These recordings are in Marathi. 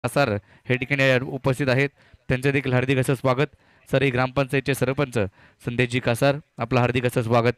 सर हे ठिकाणी उपस्थित आहेत. त्यांचे देखील हार्दिक असं स्वागत. सर, ही ग्रामपंचायतचे सरपंच संदेशजी कासार, आपलं हार्दिक असं स्वागत.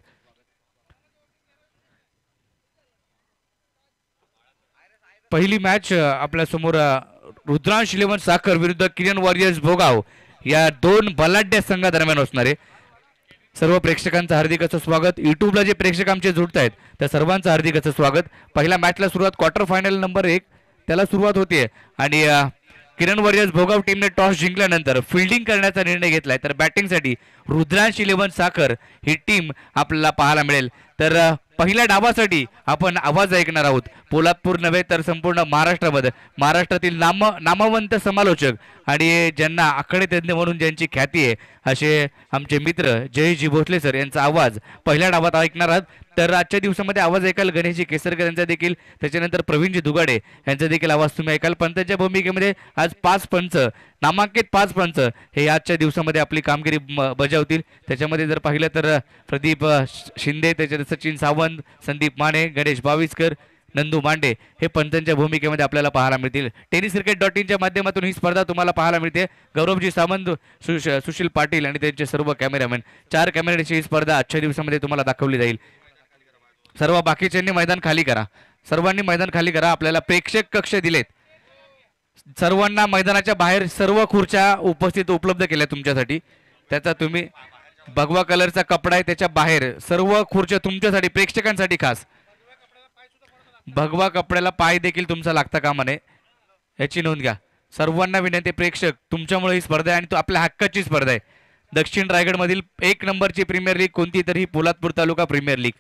पहिली मॅच आपल्या समोर रुद्रांश इलेव्हन साखर विरुद्ध किरण वॉरियर्स भोगाव या दोन बलाढ्य संघादरम्यान असणार आहे. सर्व प्रेक्षकांचं हार्दिक असं स्वागत. युट्यूबला जे प्रेक्षक आमचे जुळत आहेत त्या सर्वांचं हार्दिक असं स्वागत. पहिल्या मॅचला सुरुवात क्वार्टर फायनल नंबर 1 त्याला सुरुवात होते आणि किरण वॉरियर्स भोगाव टीमने टॉस जिंकल्यानंतर फिल्डिंग करण्याचा निर्णय घेतलाय. तर बॅटिंगसाठी रुद्रांश इलेव्हन साखर ही टीम आपल्याला पाहायला मिळेल. तर पहिल्या डावासाठी आपण आवाज ऐकणार आहोत. पोलादपूर नव्हे तर संपूर्ण महाराष्ट्रामध्ये महाराष्ट्रातील नामवंत समालोचक आणि ज्यांना आकडे तज्ज्ञ म्हणून ज्यांची ख्याती आहे असे आमचे मित्र जयजी भोसले सर यांचा आवाज पहिल्या डावात ऐकणार आहात. तर आजच्या दिवसामध्ये आवाज ऐकाल गणेशजी केसरकर यांचा देखील, त्याच्यानंतर प्रवीणजी दुगाडे यांचा देखील आवाज तुम्ही ऐकाल. पंचांच्या भूमिकेमध्ये आज 5 पंच, नामांकित 5 पंच हे आजच्या दिवसामध्ये आपली कामगिरी बजावतील. त्याच्यामध्ये जर पाहिलं तर प्रदीप शिंदे, त्याच्यानंतर सचिन सावंत, संदीप माने, गणेश बाविस्कर, नंदू मांडे हे पंचांच्या भूमिकेमध्ये आपल्याला पाहायला मिळतील. टेनिस क्रिकेट डॉट इनच्या माध्यमातून ही स्पर्धा तुम्हाला पाहायला मिळते. गौरवजी सावंत, सुशील पाटील आणि त्यांचे सर्व कॅमेरामॅन, 4 कॅमेऱ्याची ही स्पर्धा आजच्या दिवसामध्ये तुम्हाला दाखवली जाईल. सर्व बाकीच्यांनी मैदान खाली करा. सर्वांनी मैदान खाली करा. आपल्याला प्रेक्षक कक्ष दिलेत. सर्वांना मैदानाच्या बाहेर सर्व खुर्च्या उपलब्ध केल्या तुमच्यासाठी. त्याचा तुम्ही भगवा कलरचा कपडा आहे त्याच्या बाहेर सर्व खुर्च्या तुमच्यासाठी, प्रेक्षकांसाठी खास. भगवा कपड्याला पाय देखील तुमचा लागता कामा नये याची नोंद घ्या. सर्वांना विनंती, प्रेक्षक तुमच्यामुळे ही स्पर्धा आहे आणि तो आपल्या हक्काची स्पर्धा आहे. दक्षिण रायगड मधील 1 नंबरची प्रीमियर लीग कोणती तरी पोलादपूर तालुका प्रीमियर लीग.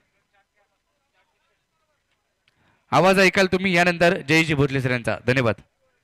आवाज ऐकाल तुम्ही यानंतर जयजी भोसले सर यांचा. धन्यवाद.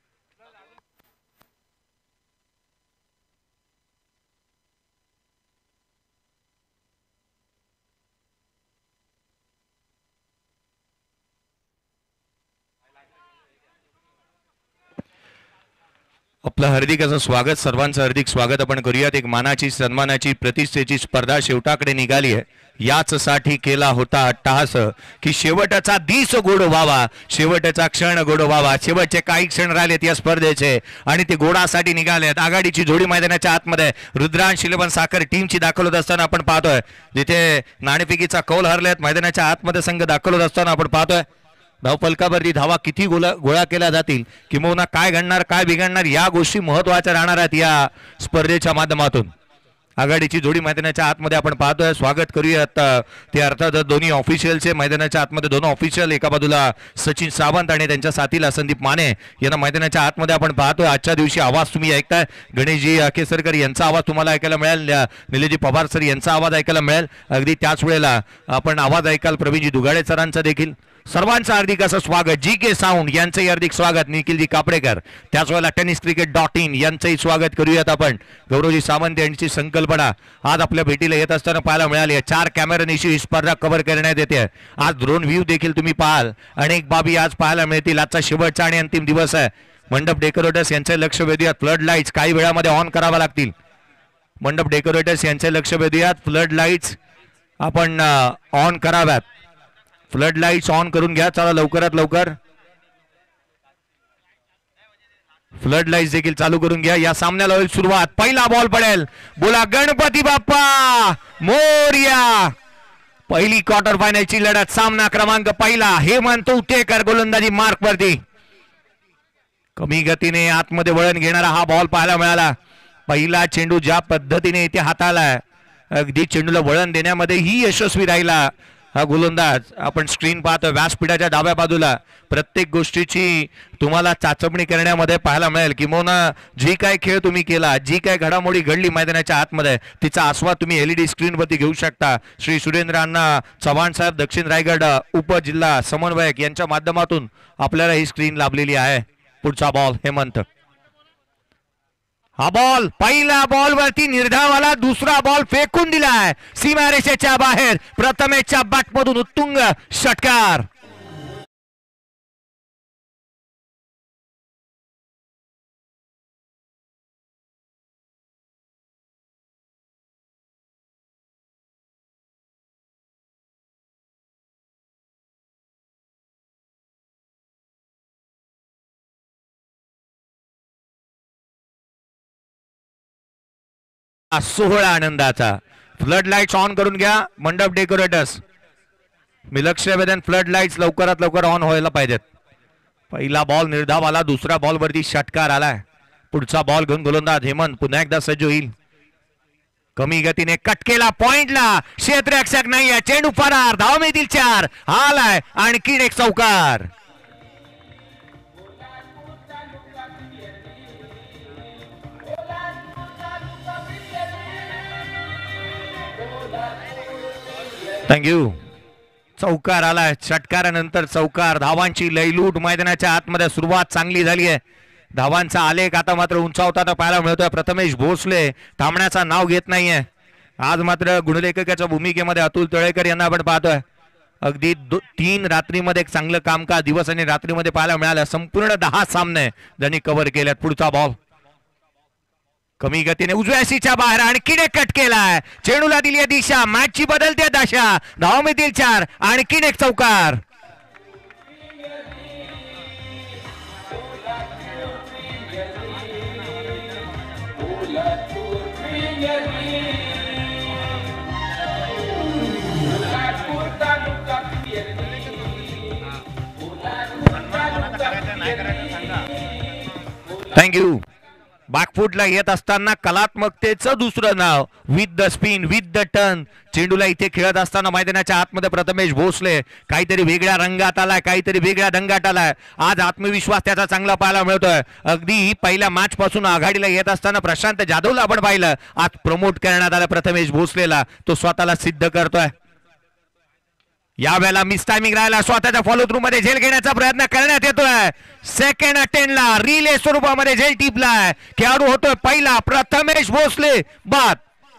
आपलं हार्दिक असं स्वागत, सर्वांचं हार्दिक स्वागत आपण करूयात. एक मानाची, सन्मानाची, प्रतिष्ठेची स्पर्धा शेवटाकडे निघाली आहे. याचसाठी केला होता अट्टहास की शेवटचा दिस गोड व्हावा, शेवटचा क्षण गोड व्हावा. शेवटचे काही क्षण राहिलेत या स्पर्धेचे आणि ते गोडासाठी निघालेत. आघाडीची जोडी मैदानाच्या आतमध्ये रुद्रांश इलेव्हन साखर टीमची दाखल होत असताना आपण पाहतोय. जिथे नाणेफेकीचा कौल हरलेत मैदानाच्या आतमध्ये संघ दाखल होत असताना आपण पाहतोय. धावफलकावरती धावा किती गोळा केल्या जातील, किंवा काय घडणार, काय बिघडणार, या गोष्टी महत्वाच्या राहणार आहेत या स्पर्धेच्या माध्यमातून. आघाडीची जोडी मैदानाच्या आतमध्ये आपण पाहतोय. स्वागत करूयात ते अर्थात दोन्ही ऑफिशियलचे. मैदानाच्या आतमध्ये 2 ऑफिशियल, एका बाजूला सचिन सावंत आणि त्यांच्या साथीला संदीप माने यांना मैदानाच्या आतमध्ये आपण पाहतोय. आजच्या दिवशी आवाज तुम्ही ऐकताय. गणेशजी केसरकर यांचा आवाज तुम्हाला ऐकायला मिळेल. निलेजी पवार सर यांचा आवाज ऐकायला मिळेल. अगदी त्याच वेळेला आपण आवाज ऐकाल प्रवीणजी दुगाडे सरांचा देखील. सर्वांचं हार्दिक असं स्वागत. जी के साऊंड यांचंही हार्दिक स्वागत. निखिलजी कापडेकर, त्याच वेळेला टेनिस क्रिकेट डॉट इन यांचंही स्वागत करूयात आपण. गौरवजी सावंत यांची संकल्पना आज आपल्या भेटीला येत असताना पाहायला मिळाली आहे. 4 कॅमेऱ्यानिशी ही स्पर्धा कव्हर करण्यात येते. आज ड्रोन व्ह्यू देखील तुम्ही पाहाल. अनेक बाबी आज पाहायला मिळतील. आजचा शेवटचा आणि अंतिम दिवस आहे. मंडप डेकोरेटर्स यांचे लक्ष वेधूयात. फ्लड लाईट्स काही वेळामध्ये ऑन करावा लागतील. मंडप डेकोरेटर्स यांचे लक्ष वेधूयात. फ्लड लाईट्स आपण ऑन कराव्यात. फ्लड लाईट्स ऑन करून घ्या. चला लवकरात लवकर फ्लड लाईट्स देखील चालू करून घ्या. या सामन्याला होईल सुरुवात. पहिला बॉल पडेल. बोला गणपती बाप्पा मोरया. पहिली क्वार्टर फायनलची लढत, सामना क्रमांक पहिला. हेमंत उटेकर गोलंदाजी मार्क वरती. कमी गतीने आतमध्ये वळण घेणारा हा बॉल पाहायला मिळाला. पहिला चेंडू ज्या पद्धतीने इथे हाताला, अगदी चेंडूला वळण देण्यामध्ये ही यशस्वी राहिला हा गोलंदाज. आपण स्क्रीन पाहतो व्यासपीठाच्या डाव्या बाजूला. प्रत्येक गोष्टीची तुम्हाला चाचपणी करण्यामध्ये पाहायला मिळेल. किंवा जी काय खेळ तुम्ही केला, जी काय घडामोडी घडली मैदानाच्या आतमध्ये, तिचा आस्वाद तुम्ही LED स्क्रीनवरती घेऊ शकता. श्री सुरेंद्र अण्णा चव्हाण साहेब, दक्षिण रायगड उपजिल्हा समन्वयक यांच्या माध्यमातून आपल्याला ही स्क्रीन लाभलेली आहे. पुढचा बॉल हेमंत. हा बॉल पहिला बॉल वरती निर्धावाला. दुसरा बॉल फेकून दिलाय सीमारेषेच्या बाहेर. प्रथमेशच्या बॅटमधून उत्तुंग षटकार. सोहळा आनंदाचा. फ्लड लाईट्स ऑन करून घ्या मंडप डेकोरेटर्स. मी लक्ष वेधन फ्लड लाईट्स लवकरात लवकर ऑन व्हायला पाहिजेत. पहिला बॉल निर्धाव आला. दुसऱ्या बॉल वरती षटकार आलाय. पुढचा बॉल घेऊन गोलंदाज हेमंत पुन्हा एकदा सज्ज होईल. कमी गतीने कट केला पॉइंटला. क्षेत्ररक्षक नाहीये. चेंडू फरार. धाव मिळतील 4. आलाय आणखीन एक चौकार. थँक्यू. चौकार आलाय. षटकारानंतर चौकार. धावांची लयलूट मैदानाच्या आतमध्ये सुरुवात चांगली झाली आहे. धावांचा आलेख आता मात्र उंचावताना पाहायला मिळतोय. प्रथमेश भोसले थांबण्याचं नाव घेत नाहीये. आज मात्र गुणलेखकाच्या भूमिकेमध्ये अतुल तळेकर यांना आपण पाहतोय. अगदी 3 रात्रीमध्ये एक चांगलं कामकाज दिवस आणि रात्रीमध्ये पाहायला मिळालं. संपूर्ण 10 सामने त्यांनी कव्हर केल्यात. पुढचा बॉल कमी गतीने उजव्या सीच्या बाहेर आणखीन एक कट केलाय. चेंडूला दिली दिशा. मॅचची बदलते दशा. धाव मिळतील 4. आणखीन एक चौकार. थँक्यू. बॅकफुटला येत असताना कलात्मकतेचं दुसरं नाव with the spin with the turn. चेंडूला इथे खेळत असताना मैदानाच्या आतमध्ये प्रथमेश भोसले काहीतरी वेगळ्या रंगात आलाय. काहीतरी वेगळ्या रंगात आलाय. आज आत्मविश्वास त्याचा चांगला पाहायला मिळतोय. अगदी पहिल्या मॅच पासून आघाडीला येत असताना प्रशांत जाधवला आपण पाहिलं. आज प्रमोट करण्यात आलं प्रथमेश भोसलेला. तो स्वतःला सिद्ध करतोय. यावेळेला मिस टायमिंग राहिला. स्वतःच्या फॉलो थ्रू मध्ये झेल घेण्याचा प्रयत्न करण्यात येतोय. सेकंड अटेम्प्टला रिले स्वरूपामध्ये झेल टिपलाय. खेळाडू होतोय पहिला प्रथमेश भोसले बाद.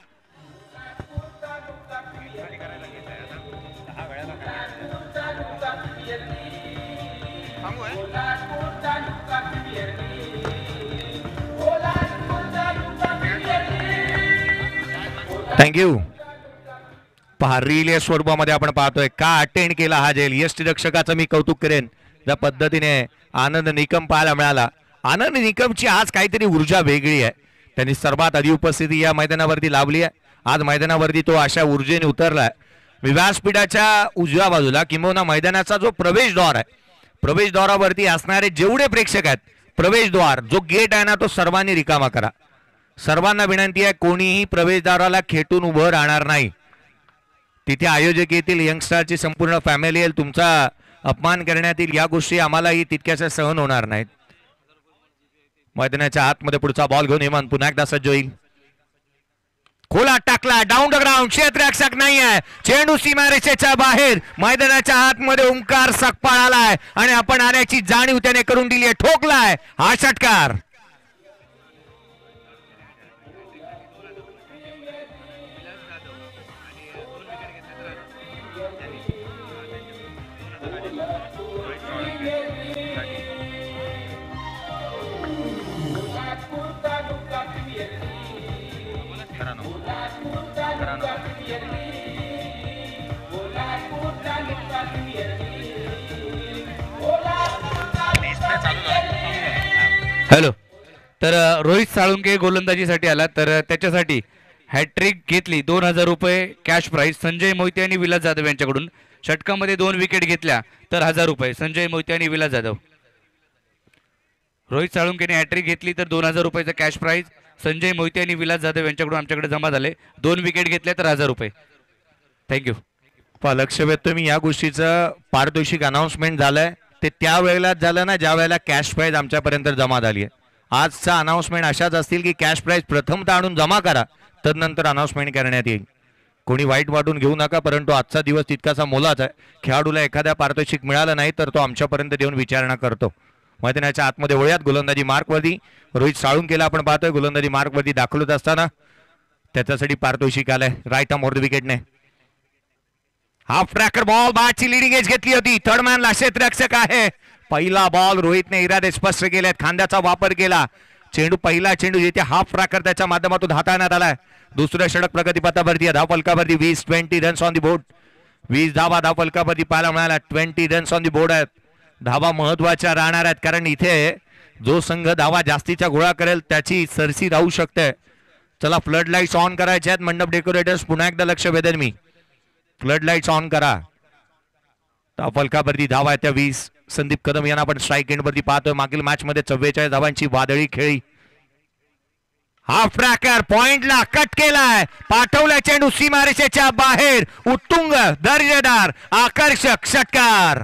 थँक्यू. पहा रिले स्वरूपामध्ये आपण पाहतोय. का अटेंड केला हा झेल. यष्टीरक्षकाचं मी कौतुक करेन. ज्या पद्धतीने आनंद निकम पाहायला मिळाला. आनंद निकमची आज काहीतरी ऊर्जा वेगळी आहे. त्यांनी सर्वात आधी उपस्थिती या मैदानावरती लाभली आहे. आज मैदानावरती तो अशा ऊर्जेने उतरलाय. व्यासपीठाच्या उजव्या बाजूला किंबहुना मैदानाचा जो प्रवेशद्वार आहे. प्रवेशद्वारावरती असणारे जेवढे प्रेक्षक आहेत. प्रवेशद्वार जो गेट आहे ना तो सर्वांनी रिकामा करा. सर्वांना विनंती आहे. कोणीही प्रवेशद्वाराला खेटून उभं राहणार नाही. तिथे आयोजक येतील. यंगस्टरची संपूर्ण फॅमिली येईल. तुमचा अपमान करण्यात येईल. या गोष्टी आम्हालाही तितक्याशा सहन होणार नाहीत. मैदानाच्या आतमध्ये पुढचा बॉल घेऊन हेमंत पुन्हा एकदा सज्ज होईल. खोला टाकला. Down the ground. क्षेत्ररक्षक नाही आहे. चेंडू सीमारेषेच्या बाहेर. मैदानाच्या आतमध्ये ओंकार सकपाळ आलाय आणि आपण आल्याची जाणीव त्याने करून दिली आहे. ठोकलाय हा षटकार. हॅलो. तर रोहित साळुंके गोलंदाजीसाठी आला. तर त्याच्यासाठी हॅट्रिक घेतली. 2000 रुपये कॅश प्राइस संजय मोहिते आणि विलास जाधव यांच्याकडून. षटकामध्ये 2 विकेट घेतल्या तर 1000 रुपये संजय मोहिते आणि विलास जाधव. रोहित साळुंकेने हॅट्रिक घेतली तर 2000 रुपयाचा कॅश प्राइस संजय मोहिते आणि विलास जाधव यांच्याकडून आमच्याकडे जमा झाले. 2 विकेट घेतल्या तर 1000 रुपये. थँक्यू. लक्ष वेधतो मी. या गोष्टीचं पारितोषिक अनाउन्समेंट झालंय ते त्या वेळेलाच झालं ना ज्या वेळेला कॅश प्राइज आमच्यापर्यंत जमा झाली आहे. आजचा अनाउन्समेंट अशाच असतील की कॅश प्राइज प्रथमतः आणून जमा करा तदनंतर अनाउन्समेंट करण्यात येईल. कोणी वाईट वाटून घेऊ नका. परंतु आजचा दिवस तितकासा मोलाचा आहे. खेळाडूला एखाद्या पारितोषिक मिळालं नाही तर तो आमच्यापर्यंत येऊन विचारणा करतो. मैदानाच्या आतमध्ये वळूयात. गोलंदाजी मार्कवरती रोहित साळुंकेला आपण पाहतोय. गोलंदाजी मार्कवरती दाखल होत असताना त्याच्यासाठी पारितोषिक आलंय. राईट आर्म ऑफ द विकेटने. Half tracker ball. बाची लिडिंग एज घेतली होती. थर्ड मॅनला क्षेत्ररक्षक आहे. पहिला बॉल रोहितने इरादे स्पष्ट केलेत. खांद्याचा वापर केला. चेंडू पहिला चेंडू जिथे हाफ ट्रॅकर त्याच्या माध्यमातून हाताळण्यात आलाय. दुसरं षटक प्रगतीपथावरती आहे. धावफलकावरती 20 रन्स ऑन दी बोर्ड. 20 धावा धावफलकावरती पाहायला मिळाल्या. 20 रन्स ऑन दी बोर्ड आहेत. धावा महत्वाच्या राहणार आहेत कारण इथे जो संघ धावा जास्तीच्या गोळा करेल त्याची सरशी राहू शकते. चला फ्लड लाईट्स ऑन करायचे आहेत मंडप डेकोरेटर्स, पुन्हा एकदा लक्ष वेधेन मी. फ्लड लाईट्स ऑन करा. फलकावरती धावा आहेत त्या 20. संदीप कदम यांना आपण स्ट्राईक एंड वरती पाहतोय. मागील मॅच मध्ये 44 धावांची वादळी खेळी. हाफ ट्रॅकर पॉइंटला कट केलाय, पाठवलाय चेंडू सीमारेषेच्या बाहेर. उत्तुंग दर्जेदार आकर्षक षटकार.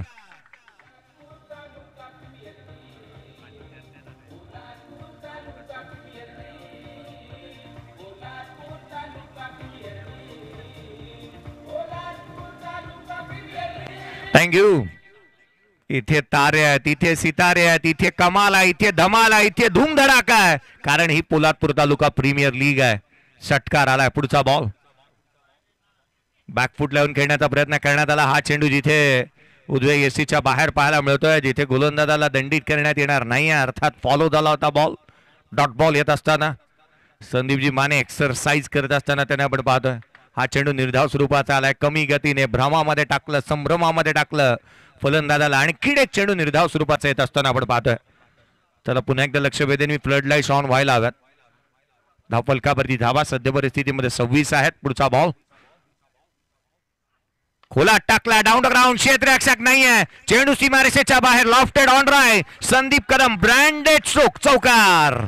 थँक्यू. इथे तारे आहेत, इथे सितारे आहेत, इथे कमाल आहे, इथे धमाल आहे, इथे धूमधडाका आहे, कारण ही पोलादपूर तालुका प्रीमियर लीग आहे. षटकार आलाय. पुढचा बॉल बॅकफूट लावून खेळण्याचा प्रयत्न करण्यात आला. हा चेंडू जिथे उजव्या एसीच्या बाहेर पाहायला मिळतोय, जिथे गोलंदाजाला दंडित करण्यात येणार नाही, अर्थात फॉलो झाला होता बॉल. डॉट बॉल येत असताना संदीपजी माने एक्सरसाइज करत असताना त्यांना आपण पाहतोय. हा चेंडू निर्धाव स्वरूपाचा आलाय, कमी गतीने भ्रमामध्ये टाकलं, संभ्रमामध्ये टाकलं फलंदाजाला, आणि एक चेंडू निर्धाव स्वरूपाचा येत असताना आपण पाहतोय. त्याला पुन्हा एकदा लक्ष वेधेन मी. फ्लड लाईट्स ऑन व्हायला हव्यात. धावफलकावरती धावा सध्या परिस्थितीमध्ये 26 आहेत. पुढचा बॉल खोला टाकला, डाऊन द ग्राउंड, क्षेत्ररक्षक नाहीये, चेंडू सीमारेषेच्या बाहेर, lofted on drive. Sandeep Kadam branded stroke, चौकार.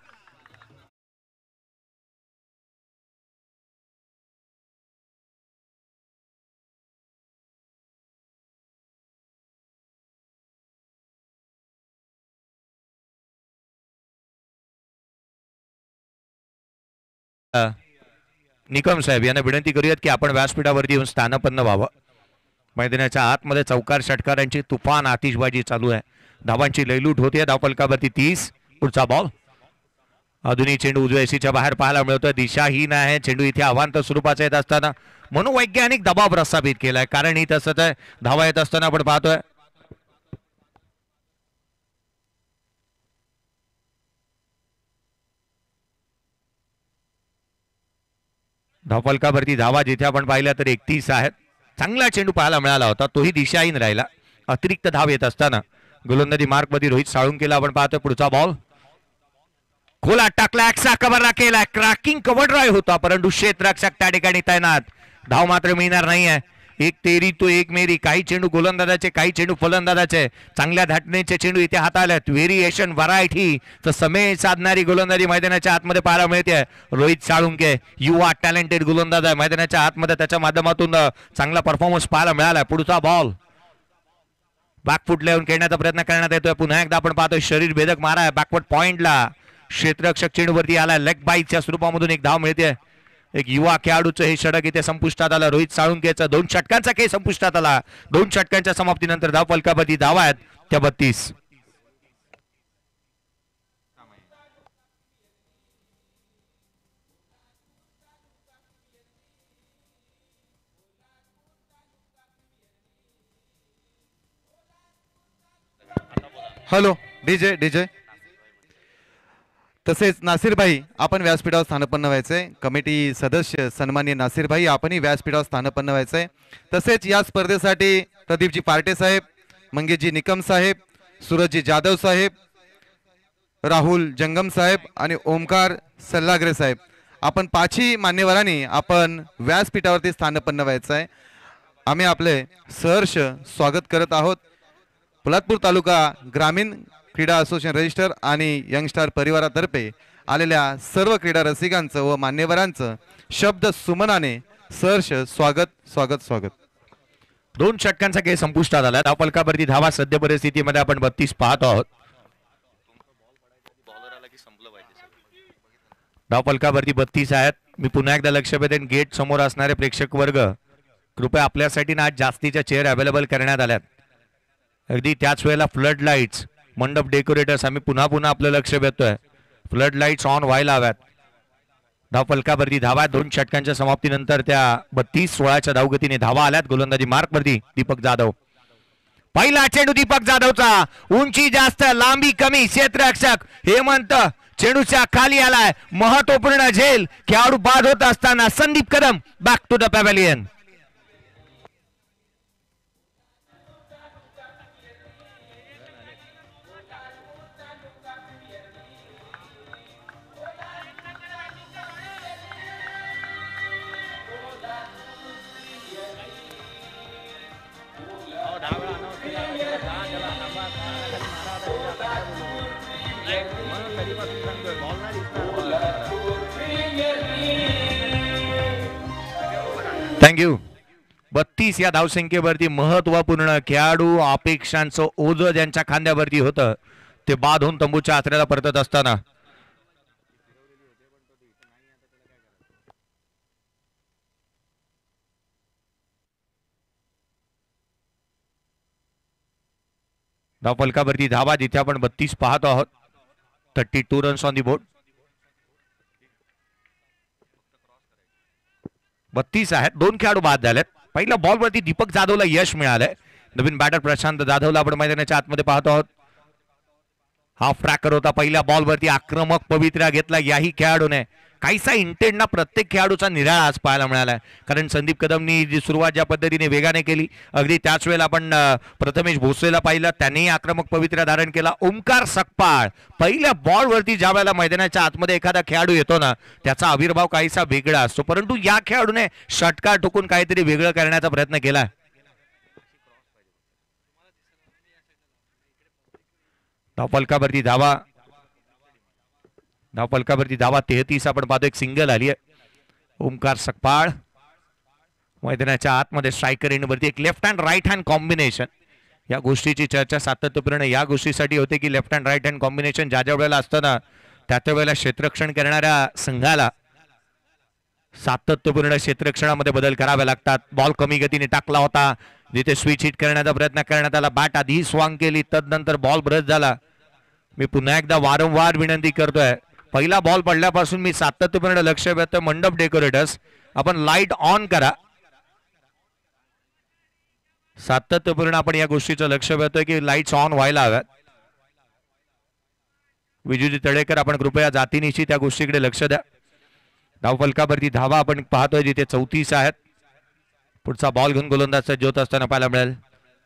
निकम साहेब यांना विनंती करूयात की आपण व्यासपीठावरती येऊन स्थानापन्न व्हावं. मैदानाच्या आतमध्ये चौकार षटकारांची तुफान आतिषबाजी चालू आहे. धावांची लयलूट होते. धावफलकावरती 30. पुढचा बॉल अजूनही चेंडू उजव्या एसीच्या बाहेर पाहायला मिळतोय. दिशाहीन आहे चेंडू. इथे अवांतर स्वरूपाचा येत असताना मनोवैज्ञानिक दबाव प्रस्थापित केलाय, कारण ही तसंच आहे. धावा येत असताना आपण पाहतोय धावफलकावरती धावा जिथे आपण पाहिल्या तर 31 आहेत. चांगला चेंडू पाहायला मिळाला होता, तोही दिशाहीन राहिला. अतिरिक्त धाव येत असताना गोलंदाजी मार्कमध्ये रोहित साळुंकेला आपण पाहतोय. पुढचा बॉल खोला टाकला, एक्सा कव्हरला केला, क्रॅकिंग कव्हर ड्राय होता, परंतु क्षेत्ररक्षक त्या ठिकाणी तैनात. धाव मात्र मिळणार नाहीये. एक तेरी तो एक मेरी. काही चेंडू गोलंदाजाचे, काही चेंडू फलंदाजाचे. चांगल्या धाटणीचे चेंडू इथे हाताळल्यात. व्हेरिएशन व्हरायटी तर समय साधणारी गोलंदाजी मैदानाच्या आतमध्ये पाहायला मिळते. रोहित साळुंके युवा टॅलेंटेड गोलंदाज आहे. मैदानाच्या आतमध्ये त्याच्या माध्यमातून चांगला परफॉर्मन्स पाहायला मिळाला. पुढचा बॉल बॅकफूट लावून खेळण्याचा प्रयत्न करण्यात येतोय. पुन्हा एकदा आपण पाहतोय शरीर भेदक मारा आहे बॅकफूट पॉइंटला. क्षेत्ररक्षक चेंडूवरती आला. लेग बाईकच्या स्वरूपामधून एक धाव मिळते. एक युवा खेळाडूचं हे षटक इथे संपुष्टात आलं. रोहित साळुंकेचा 2 षटकांचा खेळ संपुष्टात आला. 2 षटकांच्या समाप्तीनंतर धाव फलकावरती धावा आहेत त्या 32. हॅलो डीजे डीजे तसेच नासिरभाई आपण व्यासपीठावर स्थानपन्न व्हायचंय. कमिटी सदस्य सन्माननीय नासिरभाई आपणही व्यासपीठावर स्थानपन्न व्हायचंय. तसेच या स्पर्धेसाठी प्रदीपजी पार्टे साहेब, मंगेशजी निकम साहेब, सूरजजी जाधव साहेब, राहुल जंगम साहेब आणि ओमकार सल्लाग्रे साहेब आपण 5ही मान्यवरांनी आपण व्यासपीठावरती स्थानपन्न व्हायचंय. आम्ही आपले सहर्ष स्वागत करत आहोत. पोलादपूर तालुका ग्रामीण क्रीडा असोसिएशन रजिस्टर आणि यंगस्टार परिवारातर्फे आलेल्या सर्व क्रीडा रसिकांचं व मान्यवरांचं शब्द सुमनाने सहर्ष स्वागत स्वागत स्वागत. 2 षटकांचा खेळ संपुष्टात आला. धावफलकावरती धावा सध्या परिस्थितीमध्ये आपण 32 पाहतो आहोत. धावफलकावरती 32 आहेत. मी पुन्हा एकदा लक्ष वेधेन गेट समोर असणारे प्रेक्षक वर्ग कृपया आपल्यासाठी आज जास्तीच्या चेअर अवेलेबल करण्यात आल्यात. अगदी त्याच वेळेला फ्लड लाईट्स मंडप डेकोरेटर्स आम्ही पुन्हा पुन्हा आपलं लक्ष वेधतोय. फ्लड लाईट्स ऑन व्हायला हव्यात. धावफलकावरती धावा 2 षटकांच्या समाप्तीनंतर त्या 32-16च्या धावगतीने धावा आल्यात. गोलंदाजी मार्कवरती दीपक जाधव. पहिला चेंडू दीपक जाधवचा. उंची जास्त, लांबी कमी. क्षेत्ररक्षक हेमंत चेंडूच्या खाली आलाय. महत्वपूर्ण झेल खेळाडू बाद होत असताना Sandeep Kadam back to the pavilion. Thank you. 32 या धावसंख्येवरती महत्वपूर्ण खेळाडू अपेक्षांचं ओझं ज्यांच्या खांद्यावरती होतं ते बाद होऊन तंबूच्या आचऱ्याला परतत असताना धाव फलकावरती धावा जिथे आपण 32 पाहतो आहोत. 32 रन्स ऑन दी बोर्ड. 32 आहेत. 2 खेळाडू बाद झालेत. पहिल्या बॉलवरती दीपक जाधवला यश मिळालंय. नवीन बॅटर प्रशांत जाधवला आपण मैदानाच्या आतमध्ये पाहतो आहोत. हाफ ट्रॅकर होता. पहिल्या बॉलवरती आक्रमक पवित्रा घेतला याही खेळाडूने. काहीसा इंटेंट ना प्रत्येक खेळाडूचा निराळा आज पाहायला मिळाला. कारण संदीप कदमनी जी सुरुवात ज्या पद्धतीने वेगाने केली अगदी त्याच वेळेला आपण प्रथमेश भोसलेला पाहिलं त्यांनीही आक्रमक पवित्रा धारण केला. ओमकार सकपाळ पहिल्या बॉलवरती ज्या वेळेला मैदानाच्या आतमध्ये एखादा खेळाडू येतो ना त्याचा आविर्भाव काहीसा वेगळा असतो. परंतु या खेळाडूने षटकार ठोकून काहीतरी वेगळं करण्याचा प्रयत्न केला. धावफलकावरती धावा. धावफलकावरती धावा 33 आपण पाहतो. एक सिंगल आली आहे. ओमकार सकपाळ मैदानाच्या आतमध्ये स्ट्रायकर एंडवरती एक left hand right hand combination या गोष्टीची चर्चा सातत्यपूर्ण या गोष्टीसाठी होते की left hand right hand combination ज्या ज्या वेळेला असताना त्या त्या वेळेला क्षेत्ररक्षण करणाऱ्या संघाला सातत्यपूर्ण क्षेत्ररक्षणामध्ये बदल करावे लागतात. बॉल कमी गतीने टाकला होता जिथे स्विच हिट करण्याचा प्रयत्न करण्यात आला. बॅट आधी स्वांग केली तदनंतर बॉल ब्रश झाला. मी पुन्हा एकदा वारंवार विनंती करतोय पहिला बॉल पडल्यापासून मी सातत्यपूर्ण लक्ष देतोय. मंडप डेकोरेटर्स आपण लाईट ऑन करा. सातत्यपूर्ण आपण या गोष्टीचं लक्ष देतोय की लाईट्स ऑन व्हायला हव्यात. विजूजी तळेकर आपण कृपया जातीनिशी त्या गोष्टीकडे लक्ष द्या. धावफलकावरती धावा आपण पाहतोय जिथे 34 आहेत. पुढचा बॉल घेऊन गोलंदाज सज्ज होत असताना पाहायला मिळेल.